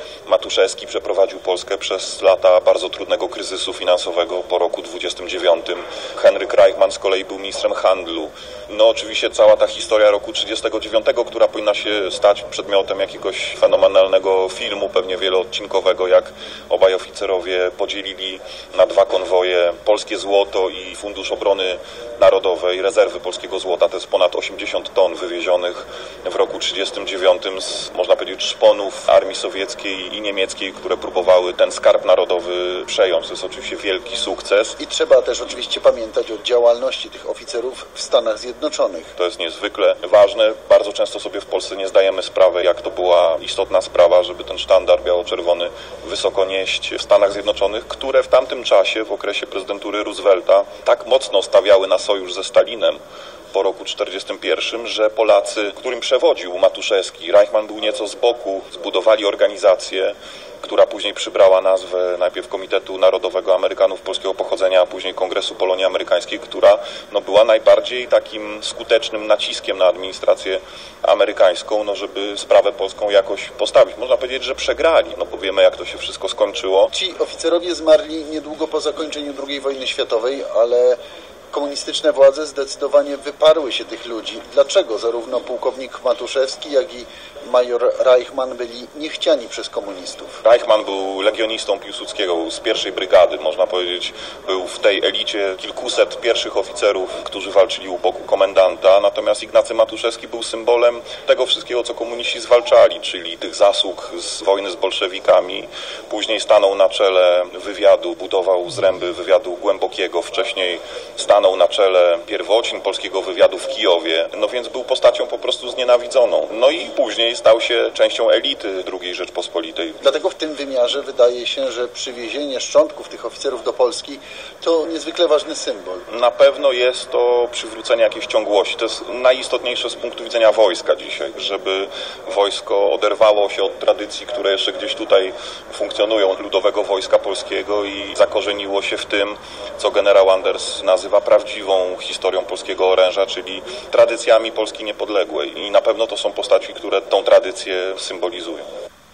Matuszewski przeprowadził Polskę przez lata bardzo trudnego kryzysu finansowego po roku 29. Henryk Reichmann z kolei był ministrem handlu. No oczywiście cała ta historia roku 39, która powinna się stać przedmiotem jakiegoś fenomenalnego filmu, pewnie wieloodcinkowego, jak obaj oficerowie podzielili na 2 konwoje polskie złoto i Fundusz Obrony Narodowej, rezerwy polskiego złota. To jest ponad 80 ton wywiezionych w roku 39 z, można powiedzieć, szponów armii sowieckiej i niemieckiej, które próbowały ten skarb narodowy przejąć. To jest oczywiście wielki sukces. I trzeba też oczywiście pamiętać o działalności tych oficerów w Stanach Zjednoczonych. To jest niezwykle ważne. Bardzo często sobie w Polsce nie zdajemy sprawy, jak to była istotna sprawa, żeby ten sztandar biało-czerwony wysoko nieść w Stanach Zjednoczonych, które w tamtym czasie, w okresie prezydentury Roosevelta, tak mocno stawiały na sojusz ze Stalinem po roku 1941, że Polacy, którym przewodził Matuszewski, Reichmann był nieco z boku, zbudowali organizację, która później przybrała nazwę najpierw Komitetu Narodowego Amerykanów Polskiego Pochodzenia, a później Kongresu Polonii Amerykańskiej, która była najbardziej takim skutecznym naciskiem na administrację amerykańską, żeby sprawę polską jakoś postawić. Można powiedzieć, że przegrali, bo wiemy, jak to się wszystko skończyło. Ci oficerowie zmarli niedługo po zakończeniu II wojny światowej, ale komunistyczne władze zdecydowanie wyparły się tych ludzi. Dlaczego zarówno pułkownik Matuszewski, jak i major Reichmann byli niechciani przez komunistów? Reichmann był legionistą Piłsudskiego z pierwszej brygady, można powiedzieć, był w tej elicie kilkuset pierwszych oficerów, którzy walczyli u boku komendanta, natomiast Ignacy Matuszewski był symbolem tego wszystkiego, co komuniści zwalczali, czyli tych zasług z wojny z bolszewikami. Później stanął na czele wywiadu, budował zręby wywiadu głębokiego, wcześniej stanął na czele pierwocin polskiego wywiadu w Kijowie, więc był postacią po prostu znienawidzoną. I później stał się częścią elity II Rzeczpospolitej. Dlatego w tym wymiarze wydaje się, że przywiezienie szczątków tych oficerów do Polski to niezwykle ważny symbol. Na pewno jest to przywrócenie jakiejś ciągłości. To jest najistotniejsze z punktu widzenia wojska dzisiaj, żeby wojsko oderwało się od tradycji, które jeszcze gdzieś tutaj funkcjonują, Ludowego Wojska Polskiego i zakorzeniło się w tym, co generał Anders nazywa prawdziwą historią polskiego oręża, czyli tradycjami Polski niepodległej. I na pewno to są postaci, które tą tradycję symbolizują.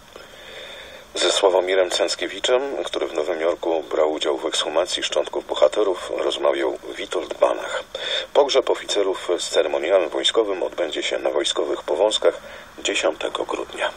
Ze Sławomirem Cęckiewiczem, który w Nowym Jorku brał udział w ekshumacji szczątków bohaterów, rozmawiał Witold Banach. Pogrzeb oficerów z ceremoniałem wojskowym odbędzie się na Wojskowych Powązkach 10 grudnia.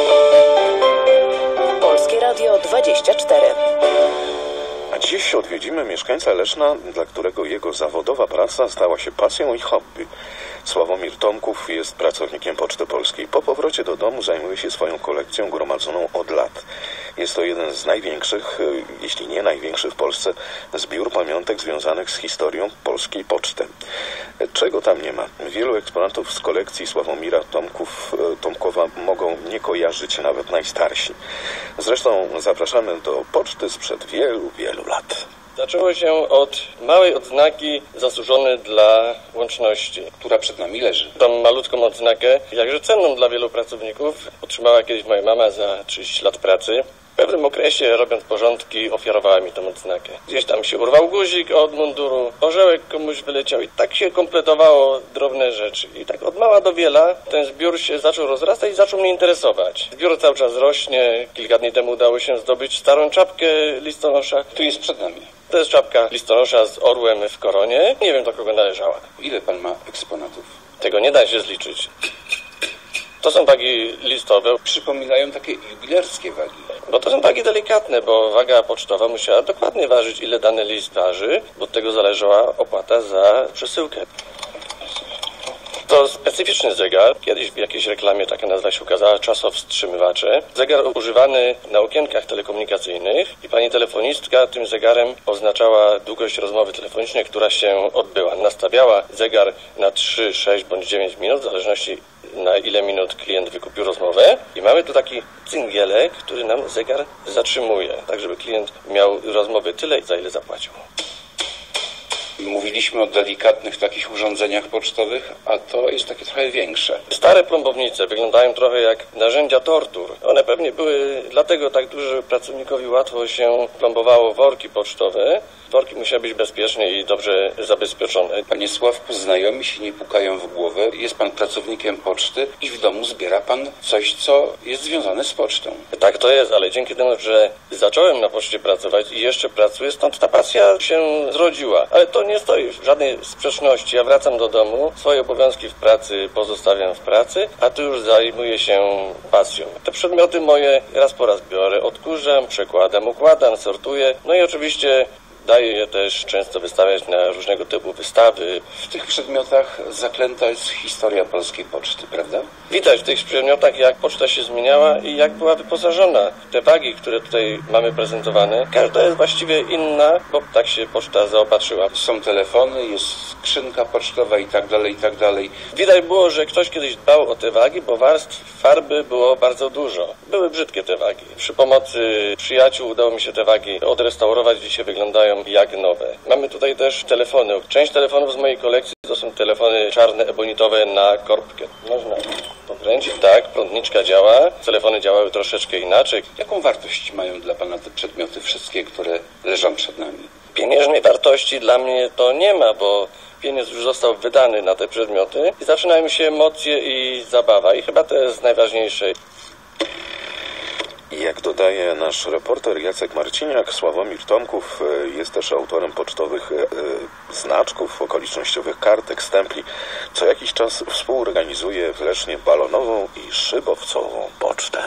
Polskie Radio 24. A dziś odwiedzimy mieszkańca Leszna, dla którego jego zawodowa praca stała się pasją i hobby. Sławomir Tomków jest pracownikiem Poczty Polskiej. Po powrocie do domu zajmuje się swoją kolekcją gromadzoną od lat. Jest to jeden z największych, jeśli nie największy w Polsce, zbiór pamiątek związanych z historią polskiej poczty. Czego tam nie ma? Wielu eksponatów z kolekcji Sławomira Tomkowa mogą nie kojarzyć nawet najstarsi. Zresztą zapraszamy do poczty sprzed wielu, wielu lat. Zaczęło się od małej odznaki zasłużonej dla łączności, która przed nami leży. Tą malutką odznakę, jakże cenną dla wielu pracowników, otrzymała kiedyś moja mama za 30 lat pracy. W pewnym okresie, robiąc porządki, ofiarowała mi tą odznakę. Gdzieś tam się urwał guzik od munduru, orzełek komuś wyleciał i tak się kompletowało drobne rzeczy. I tak od mała do wiela ten zbiór się zaczął rozrastać i zaczął mnie interesować. Zbiór cały czas rośnie. Kilka dni temu udało się zdobyć starą czapkę listonosza. Tu jest przed nami. To jest czapka listonosza z orłem w koronie. Nie wiem, do kogo należała. Ile pan ma eksponatów? Tego nie da się zliczyć. To są wagi listowe. Przypominają takie jubilerskie wagi. Bo to są wagi delikatne, bo waga pocztowa musiała dokładnie ważyć, ile dany list waży, bo od tego zależała opłata za przesyłkę. To specyficzny zegar. Kiedyś w jakiejś reklamie taka nazwa się ukazała, czasowstrzymacze. Zegar używany na okienkach telekomunikacyjnych i pani telefonistka tym zegarem oznaczała długość rozmowy telefonicznej, która się odbyła. Nastawiała zegar na 3, 6 bądź 9 minut, w zależności na ile minut klient wykupił rozmowę. I mamy tu taki cyngielek, który nam zegar zatrzymuje, tak żeby klient miał rozmowy tyle, za ile zapłacił. Mówiliśmy o delikatnych takich urządzeniach pocztowych, a to jest takie trochę większe. Stare plombownice wyglądają trochę jak narzędzia tortur. One pewnie były dlatego tak duże, że pracownikowi łatwo się plombowało worki pocztowe. Worki musiały być bezpieczne i dobrze zabezpieczone. Panie Sławku, znajomi się nie pukają w głowę. Jest pan pracownikiem poczty i w domu zbiera pan coś, co jest związane z pocztą. Tak to jest, ale dzięki temu, że zacząłem na poczcie pracować i jeszcze pracuję, stąd ta pasja się zrodziła. Ale to nie stoi w żadnej sprzeczności. Ja wracam do domu, swoje obowiązki w pracy pozostawiam w pracy, a tu już zajmuję się pasją. Te przedmioty moje raz po raz biorę, odkurzam, przekładam, układam, sortuję. No i oczywiście daję je też często wystawiać na różnego typu wystawy. W tych przedmiotach zaklęta jest historia polskiej poczty, prawda? Widać w tych przedmiotach, jak poczta się zmieniała i jak była wyposażona. Te wagi, które tutaj mamy prezentowane, każda jest właściwie inna, bo tak się poczta zaopatrzyła. Są telefony, jest skrzynka pocztowa i tak dalej, i tak dalej. Widać było, że ktoś kiedyś dbał o te wagi, bo warstw farby było bardzo dużo. Były brzydkie te wagi. Przy pomocy przyjaciół udało mi się te wagi odrestaurować, dzisiaj wyglądają jak nowe. Mamy tutaj też telefony. Część telefonów z mojej kolekcji to są telefony czarne, ebonitowe na korbkę. Można pokręcić, tak, prądniczka działa. Telefony działały troszeczkę inaczej. Jaką wartość mają dla pana te przedmioty, wszystkie, które leżą przed nami? Pieniężnej wartości dla mnie to nie ma, bo pieniądz już został wydany na te przedmioty i zaczynają się emocje i zabawa i chyba to jest najważniejsze. Jak dodaje nasz reporter Jacek Marciniak, Sławomir Tomków jest też autorem pocztowych znaczków, okolicznościowych kartek, stempli. Co jakiś czas współorganizuje w Lesznie balonową i szybowcową pocztę.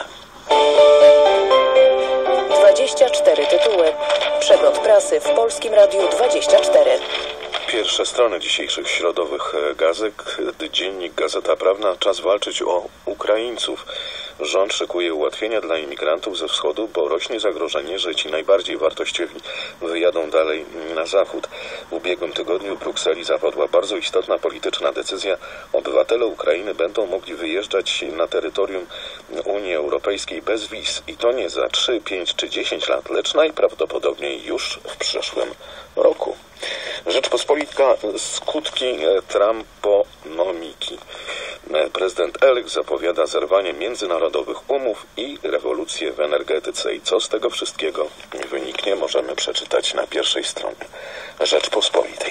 24 tytuły. Przegląd prasy w Polskim Radiu 24. Pierwsze strony dzisiejszych środowych gazet. Dziennik Gazeta Prawna. Czas walczyć o Ukraińców. Rząd szykuje ułatwienia dla imigrantów ze wschodu, bo rośnie zagrożenie, że ci najbardziej wartościowi wyjadą dalej na zachód. W ubiegłym tygodniu w Brukseli zapadła bardzo istotna polityczna decyzja. Obywatele Ukrainy będą mogli wyjeżdżać na terytorium Unii Europejskiej bez wiz. I to nie za 3, 5 czy 10 lat, lecz najprawdopodobniej już w przyszłym roku. Rzeczpospolita. Skutki Trumponomiki. Prezydent Elek zapowiada zerwanie międzynarodowych umów i rewolucję w energetyce. I co z tego wszystkiego wyniknie, możemy przeczytać na pierwszej stronie Rzeczpospolitej.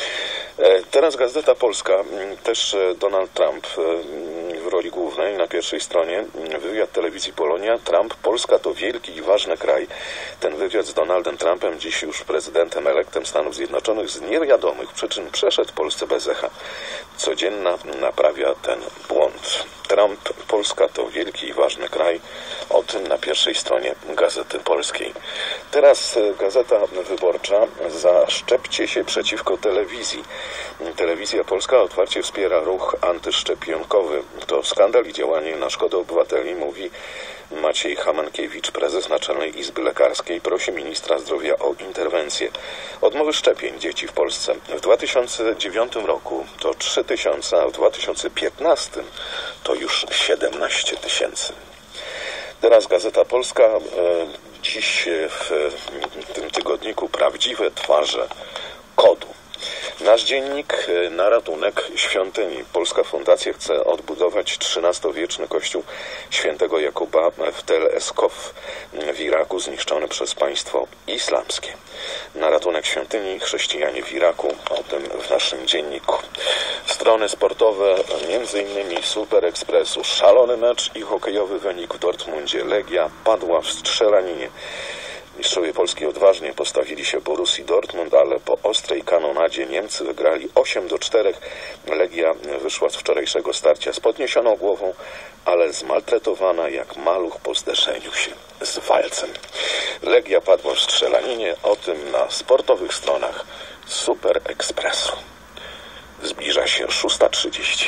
Teraz Gazeta Polska, też Donald Trump w roli głównej na pierwszej stronie. Wywiad telewizji Polonia. Trump, Polska to wielki i ważny kraj. Ten wywiad z Donaldem Trumpem, dziś już prezydentem elektem Stanów Zjednoczonych, z niewiadomych przyczyn przeszedł Polsce bez echa. Codzienna naprawia ten błąd. Trump, Polska to wielki i ważny kraj. O tym na pierwszej stronie Gazety Polskiej. Teraz Gazeta Wyborcza. Zaszczepcie się przeciwko telewizji. Telewizja Polska otwarcie wspiera ruch antyszczepionkowy. To skandal i działanie na szkodę obywateli, mówi Maciej Hamankiewicz, prezes Naczelnej Izby Lekarskiej, prosi ministra zdrowia o interwencję. Odmowy szczepień dzieci w Polsce w 2009 roku to 3000, a w 2015 to już 17 000. Teraz Gazeta Polska. Dziś w tym tygodniku prawdziwe twarze kodu. Nasz dziennik na ratunek świątyni. Polska Fundacja chce odbudować XIII-wieczny kościół świętego Jakuba w Tel Escof w Iraku, zniszczony przez państwo islamskie. Na ratunek świątyni chrześcijanie w Iraku. O tym w naszym dzienniku. Strony sportowe, m.in. Super Expressu. Szalony mecz i hokejowy wynik w Dortmundzie. Legia padła w strzelaninie. Mistrzowie Polski odważnie postawili się Borussii Dortmund, ale po ostrej kanonadzie Niemcy wygrali 8-4. Legia wyszła z wczorajszego starcia z podniesioną głową, ale zmaltretowana jak maluch po zderzeniu się z walcem. Legia padła w strzelaninie. O tym na sportowych stronach Super Expressu. Zbliża się 6:30.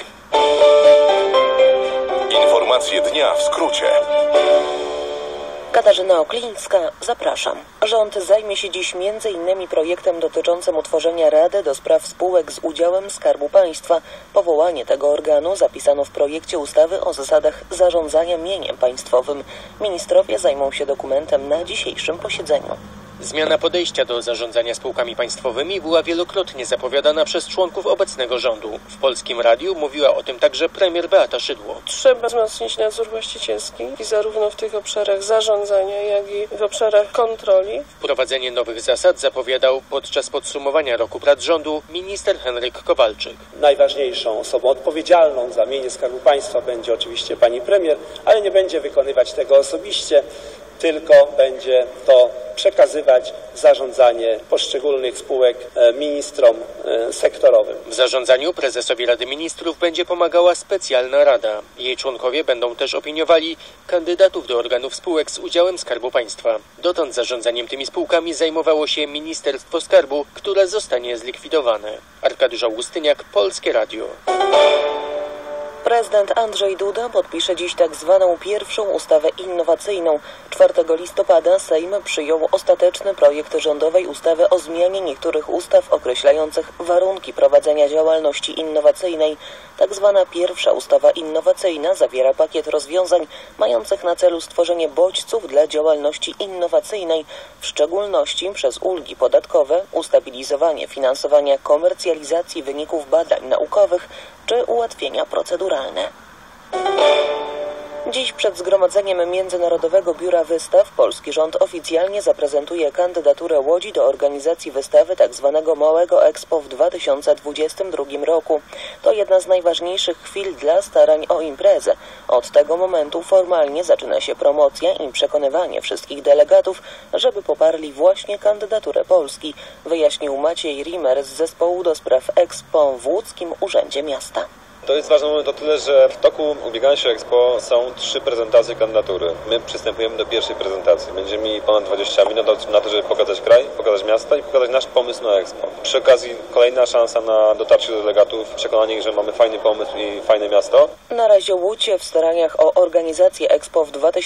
Informacje dnia w skrócie. Katarzyna Oklińska, zapraszam. Rząd zajmie się dziś m.in. projektem dotyczącym utworzenia Rady do spraw spółek z udziałem Skarbu Państwa. Powołanie tego organu zapisano w projekcie ustawy o zasadach zarządzania mieniem państwowym. Ministrowie zajmą się dokumentem na dzisiejszym posiedzeniu. Zmiana podejścia do zarządzania spółkami państwowymi była wielokrotnie zapowiadana przez członków obecnego rządu. W Polskim Radiu mówiła o tym także premier Beata Szydło. Trzeba wzmocnić nadzór właścicielski i zarówno w tych obszarach zarządzania, jak i w obszarach kontroli. Wprowadzenie nowych zasad zapowiadał podczas podsumowania roku prac rządu minister Henryk Kowalczyk. Najważniejszą osobą odpowiedzialną za mienie Skarbu Państwa będzie oczywiście pani premier, ale nie będzie wykonywać tego osobiście, tylko będzie to przekazywać zarządzanie poszczególnych spółek ministrom sektorowym. W zarządzaniu prezesowi Rady Ministrów będzie pomagała specjalna rada. Jej członkowie będą też opiniowali kandydatów do organów spółek z udziałem Skarbu Państwa. Dotąd zarządzaniem tymi spółkami zajmowało się Ministerstwo Skarbu, które zostanie zlikwidowane. Arkadiusz Augustyniak, Polskie Radio. Prezydent Andrzej Duda podpisze dziś tak zwaną pierwszą ustawę innowacyjną. 4 listopada Sejm przyjął ostateczny projekt rządowej ustawy o zmianie niektórych ustaw określających warunki prowadzenia działalności innowacyjnej. Tak zwana pierwsza ustawa innowacyjna zawiera pakiet rozwiązań mających na celu stworzenie bodźców dla działalności innowacyjnej, w szczególności przez ulgi podatkowe, ustabilizowanie finansowania komercjalizacji wyników badań naukowych czy ułatwienia proceduralne. Dziś przed Zgromadzeniem Międzynarodowego Biura Wystaw polski rząd oficjalnie zaprezentuje kandydaturę Łodzi do organizacji wystawy tzw. Małego Expo w 2022 roku. To jedna z najważniejszych chwil dla starań o imprezę. Od tego momentu formalnie zaczyna się promocja i przekonywanie wszystkich delegatów, żeby poparli właśnie kandydaturę Polski, wyjaśnił Maciej Rimer z zespołu do spraw Expo w łódzkim Urzędzie Miasta. To jest ważny moment o tyle, że w toku ubiegania się Expo są 3 prezentacje kandydatury. My przystępujemy do pierwszej prezentacji. Będziemy mieli ponad 20 minut na to, żeby pokazać kraj, pokazać miasta i pokazać nasz pomysł na Expo. Przy okazji kolejna szansa na dotarcie do delegatów, przekonanie ich, że mamy fajny pomysł i fajne miasto. Na razie Łódź w staraniach o organizację Expo w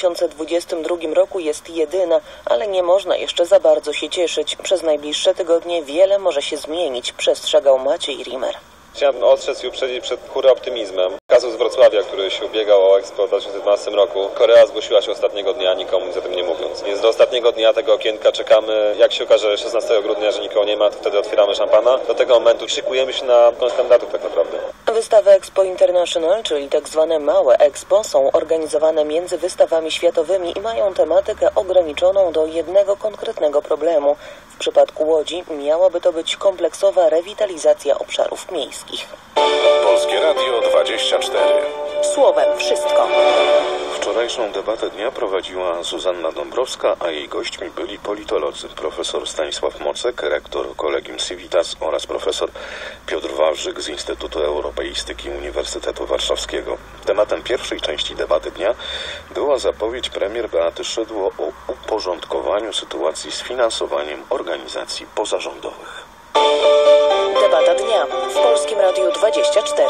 2022 roku jest jedyna, ale nie można jeszcze za bardzo się cieszyć. Przez najbliższe tygodnie wiele może się zmienić, przestrzegał Maciej Rimer. Chciałem ostrzec i uprzedzić przed hura optymizmem. Kazus z Wrocławia, który się ubiegał o Expo w 2012 roku. Korea zgłosiła się ostatniego dnia, nikomu nic o tym nie mówiąc. Więc do ostatniego dnia tego okienka czekamy. Jak się okaże 16 grudnia, że nikogo nie ma, to wtedy otwieramy szampana. Do tego momentu szykujemy się na kandydatów tak naprawdę. Wystawy Expo International, czyli tak zwane małe Expo, są organizowane między wystawami światowymi i mają tematykę ograniczoną do jednego konkretnego problemu. W przypadku Łodzi miałaby to być kompleksowa rewitalizacja obszarów miejskich. Polskie Radio 24. Słowem wszystko. Wczorajszą debatę dnia prowadziła Zuzanna Dąbrowska, a jej gośćmi byli politolodzy profesor Stanisław Mocek, rektor Collegium Civitas oraz profesor Piotr Wawrzyk z Instytutu Europeistyki Uniwersytetu Warszawskiego. Tematem pierwszej części debaty dnia była zapowiedź premier Beaty Szydło o uporządkowaniu sytuacji z finansowaniem organizacji pozarządowych. Debata dnia w Polskim Radiu 24.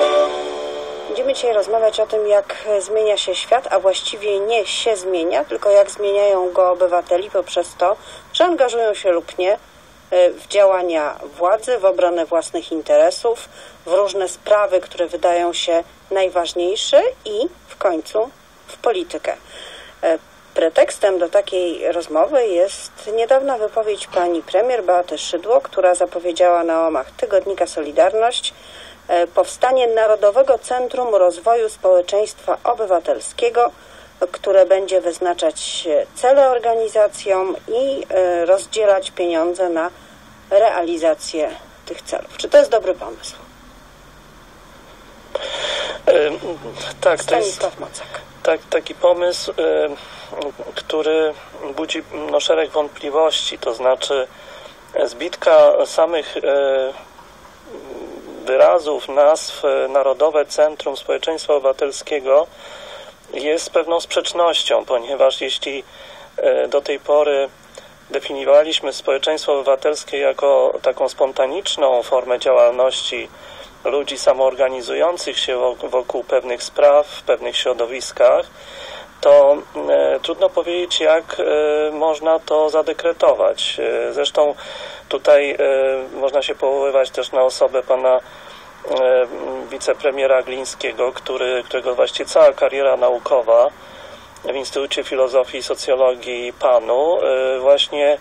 Będziemy dzisiaj rozmawiać o tym, jak zmienia się świat, a właściwie nie się zmienia, tylko jak zmieniają go obywateli poprzez to, że angażują się lub nie w działania władzy, w obronę własnych interesów, w różne sprawy, które wydają się najważniejsze i w końcu w politykę. Pretekstem do takiej rozmowy jest niedawna wypowiedź pani premier Beaty Szydło, która zapowiedziała na łamach tygodnika Solidarność powstanie Narodowego Centrum Rozwoju Społeczeństwa Obywatelskiego, które będzie wyznaczać cele organizacjom i rozdzielać pieniądze na realizację tych celów. Czy to jest dobry pomysł? Tak, Stanisław Mocek. Taki pomysł, który budzi szereg wątpliwości, to znaczy zbitka samych wyrazów, nazw Narodowe Centrum Społeczeństwa Obywatelskiego jest pewną sprzecznością, ponieważ jeśli do tej pory definiowaliśmy społeczeństwo obywatelskie jako taką spontaniczną formę działalności ludzi samoorganizujących się wokół pewnych spraw, w pewnych środowiskach, to trudno powiedzieć, jak można to zadekretować. Zresztą tutaj można się powoływać też na osobę pana wicepremiera Glińskiego, którego właściwie cała kariera naukowa w Instytucie Filozofii i Socjologii PAN-u właśnie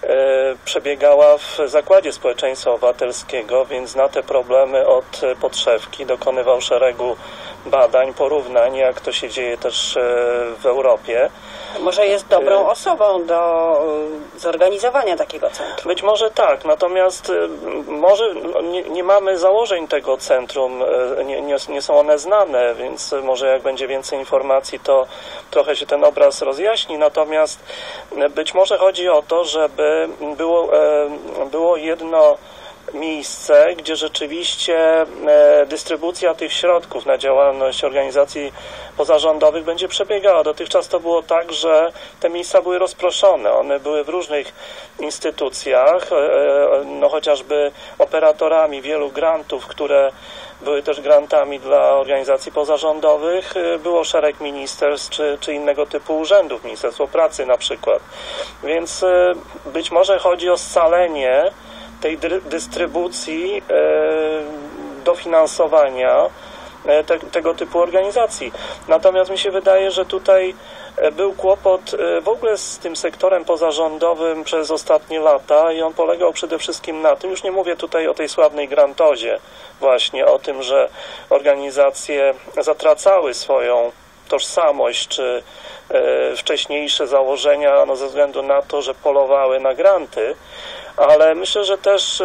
przebiegała w Zakładzie Społeczeństwa Obywatelskiego, więc na te problemy od podszewki dokonywał szeregu badań, porównań, jak to się dzieje też w Europie. Może jest dobrą osobą do zorganizowania takiego centrum. Być może tak, natomiast może nie mamy założeń tego centrum, nie są one znane, więc może jak będzie więcej informacji, to trochę się ten obraz rozjaśni. Natomiast być może chodzi o to, żeby było jedno miejsce, gdzie rzeczywiście dystrybucja tych środków na działalność organizacji pozarządowych będzie przebiegała. Dotychczas to było tak, że te miejsca były rozproszone. One były w różnych instytucjach, no chociażby operatorami wielu grantów, które były też grantami dla organizacji pozarządowych. Było szereg ministerstw czy innego typu urzędów, Ministerstwo Pracy na przykład. Więc być może chodzi o scalenie tej dystrybucji dofinansowania tego typu organizacji. Natomiast mi się wydaje, że tutaj był kłopot w ogóle z tym sektorem pozarządowym przez ostatnie lata i on polegał przede wszystkim na tym, już nie mówię tutaj o tej sławnej grantozie, właśnie o tym, że organizacje zatracały swoją tożsamość czy wcześniejsze założenia ze względu na to, że polowały na granty, ale myślę, że też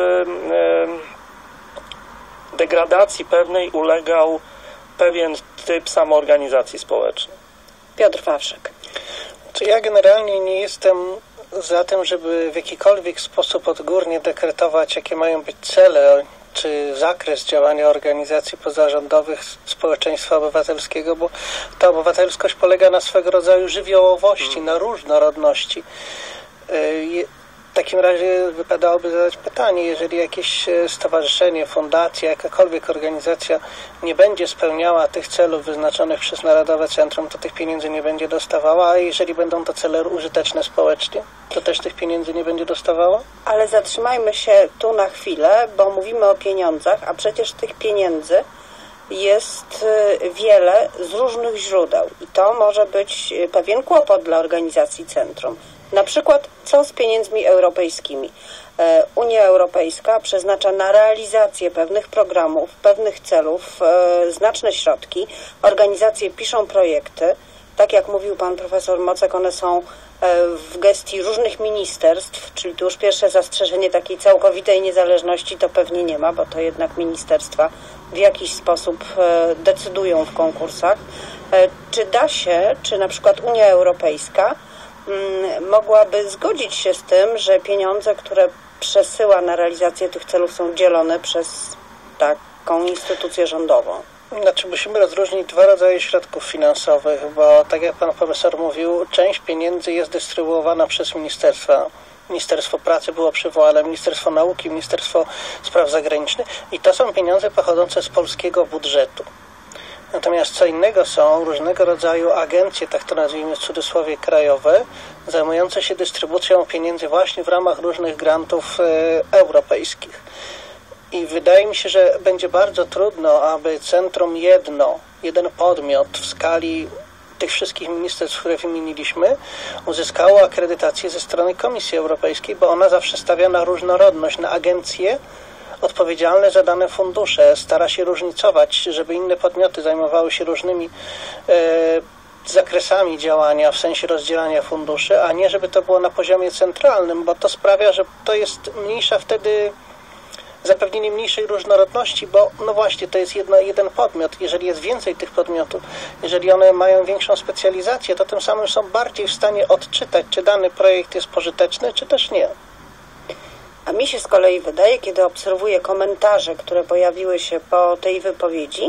degradacji pewnej ulegał pewien typ samoorganizacji społecznej. Piotr Wawrzyk. Ja generalnie nie jestem za tym, żeby w jakikolwiek sposób odgórnie dekretować, jakie mają być cele czy zakres działania organizacji pozarządowych społeczeństwa obywatelskiego, bo ta obywatelskość polega na swego rodzaju żywiołowości, na różnorodności. W takim razie wypadałoby zadać pytanie, jeżeli jakieś stowarzyszenie, fundacja, jakakolwiek organizacja nie będzie spełniała tych celów wyznaczonych przez Narodowe Centrum, to tych pieniędzy nie będzie dostawała, a jeżeli będą to cele użyteczne społecznie, to też tych pieniędzy nie będzie dostawała? Ale zatrzymajmy się tu na chwilę, bo mówimy o pieniądzach, a przecież tych pieniędzy jest wiele z różnych źródeł i to może być pewien kłopot dla organizacji centrum. Na przykład co z pieniędzmi europejskimi? Unia Europejska przeznacza na realizację pewnych programów, pewnych celów znaczne środki. Organizacje piszą projekty. Tak jak mówił pan profesor Mocek, one są w gestii różnych ministerstw, czyli tu już pierwsze zastrzeżenie takiej całkowitej niezależności to pewnie nie ma, bo to jednak ministerstwa w jakiś sposób decydują w konkursach. Czy da się, czy na przykład Unia Europejska mogłaby zgodzić się z tym, że pieniądze, które przesyła na realizację tych celów, są dzielone przez taką instytucję rządową? Znaczy musimy rozróżnić dwa rodzaje środków finansowych, bo tak jak pan profesor mówił, część pieniędzy jest dystrybuowana przez ministerstwa. Ministerstwo Pracy było przywołane, Ministerstwo Nauki, Ministerstwo Spraw Zagranicznych i to są pieniądze pochodzące z polskiego budżetu. Natomiast co innego są różnego rodzaju agencje, tak to nazwijmy w cudzysłowie, krajowe, zajmujące się dystrybucją pieniędzy właśnie w ramach różnych grantów europejskich. I wydaje mi się, że będzie bardzo trudno, aby centrum jeden podmiot w skali tych wszystkich ministerstw, które wymieniliśmy, uzyskało akredytację ze strony Komisji Europejskiej, bo ona zawsze stawia na różnorodność, na agencje odpowiedzialne za dane fundusze, stara się różnicować, żeby inne podmioty zajmowały się różnymi zakresami działania w sensie rozdzielania funduszy, a nie żeby to było na poziomie centralnym, bo to sprawia, że to jest mniejsza wtedy zapewnienie mniejszej różnorodności, bo no właśnie to jest jeden podmiot. Jeżeli jest więcej tych podmiotów, jeżeli one mają większą specjalizację, to tym samym są bardziej w stanie odczytać, czy dany projekt jest pożyteczny, czy też nie. A mi się z kolei wydaje, kiedy obserwuję komentarze, które pojawiły się po tej wypowiedzi,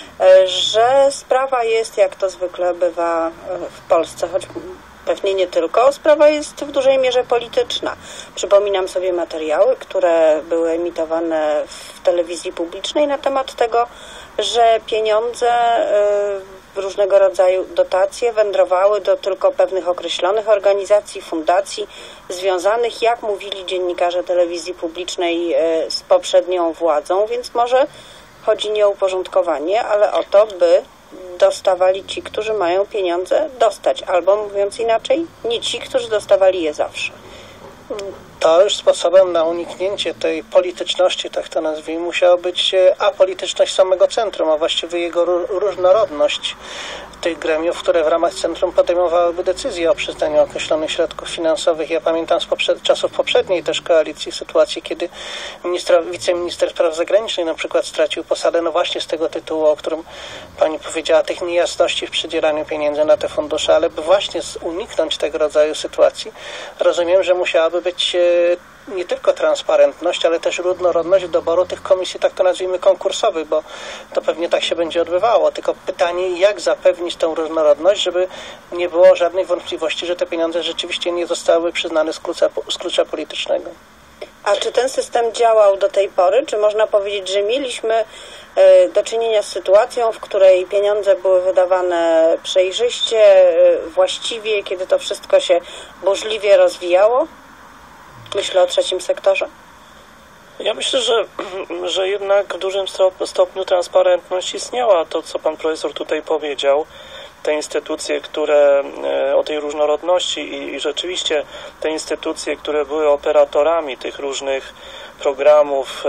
że sprawa jest, jak to zwykle bywa w Polsce, choć pewnie nie tylko, sprawa jest w dużej mierze polityczna. Przypominam sobie materiały, które były emitowane w telewizji publicznej na temat tego, że pieniądze, różnego rodzaju dotacje wędrowały do tylko pewnych określonych organizacji, fundacji związanych, jak mówili dziennikarze telewizji publicznej, z poprzednią władzą, więc może chodzi nie o uporządkowanie, ale o to, by dostawali ci, którzy mają pieniądze dostać, albo mówiąc inaczej, nie ci, którzy dostawali je zawsze. to już sposobem na uniknięcie tej polityczności, tak to nazwijmy, musiała być apolityczność samego centrum, a właściwie jego różnorodność tych gremiów, które w ramach centrum podejmowałyby decyzje o przyznaniu określonych środków finansowych. Ja pamiętam z czasów poprzedniej też koalicji sytuacji, kiedy wiceminister spraw zagranicznych na przykład stracił posadę, no właśnie z tego tytułu, o którym pani powiedziała, tych niejasności w przydzielaniu pieniędzy na te fundusze, ale by właśnie uniknąć tego rodzaju sytuacji, rozumiem, że musiałaby być nie tylko transparentność, ale też różnorodność w doboru tych komisji, tak to nazwijmy, konkursowych, bo to pewnie tak się będzie odbywało. Tylko pytanie, jak zapewnić tę różnorodność, żeby nie było żadnych wątpliwości, że te pieniądze rzeczywiście nie zostały przyznane z klucza politycznego. A czy ten system działał do tej pory? Czy można powiedzieć, że mieliśmy do czynienia z sytuacją, w której pieniądze były wydawane przejrzyście, właściwie, kiedy to wszystko się burzliwie rozwijało? Myślę o trzecim sektorze. Ja myślę, że jednak w dużym stopniu transparentność istniała. To, co pan profesor tutaj powiedział, te instytucje, które o tej różnorodności i rzeczywiście te instytucje, które były operatorami tych różnych programów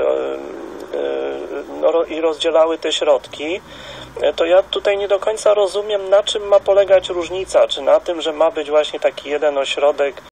i rozdzielały te środki, to ja tutaj nie do końca rozumiem, na czym ma polegać różnica. Czy na tym, że ma być właśnie taki jeden ośrodek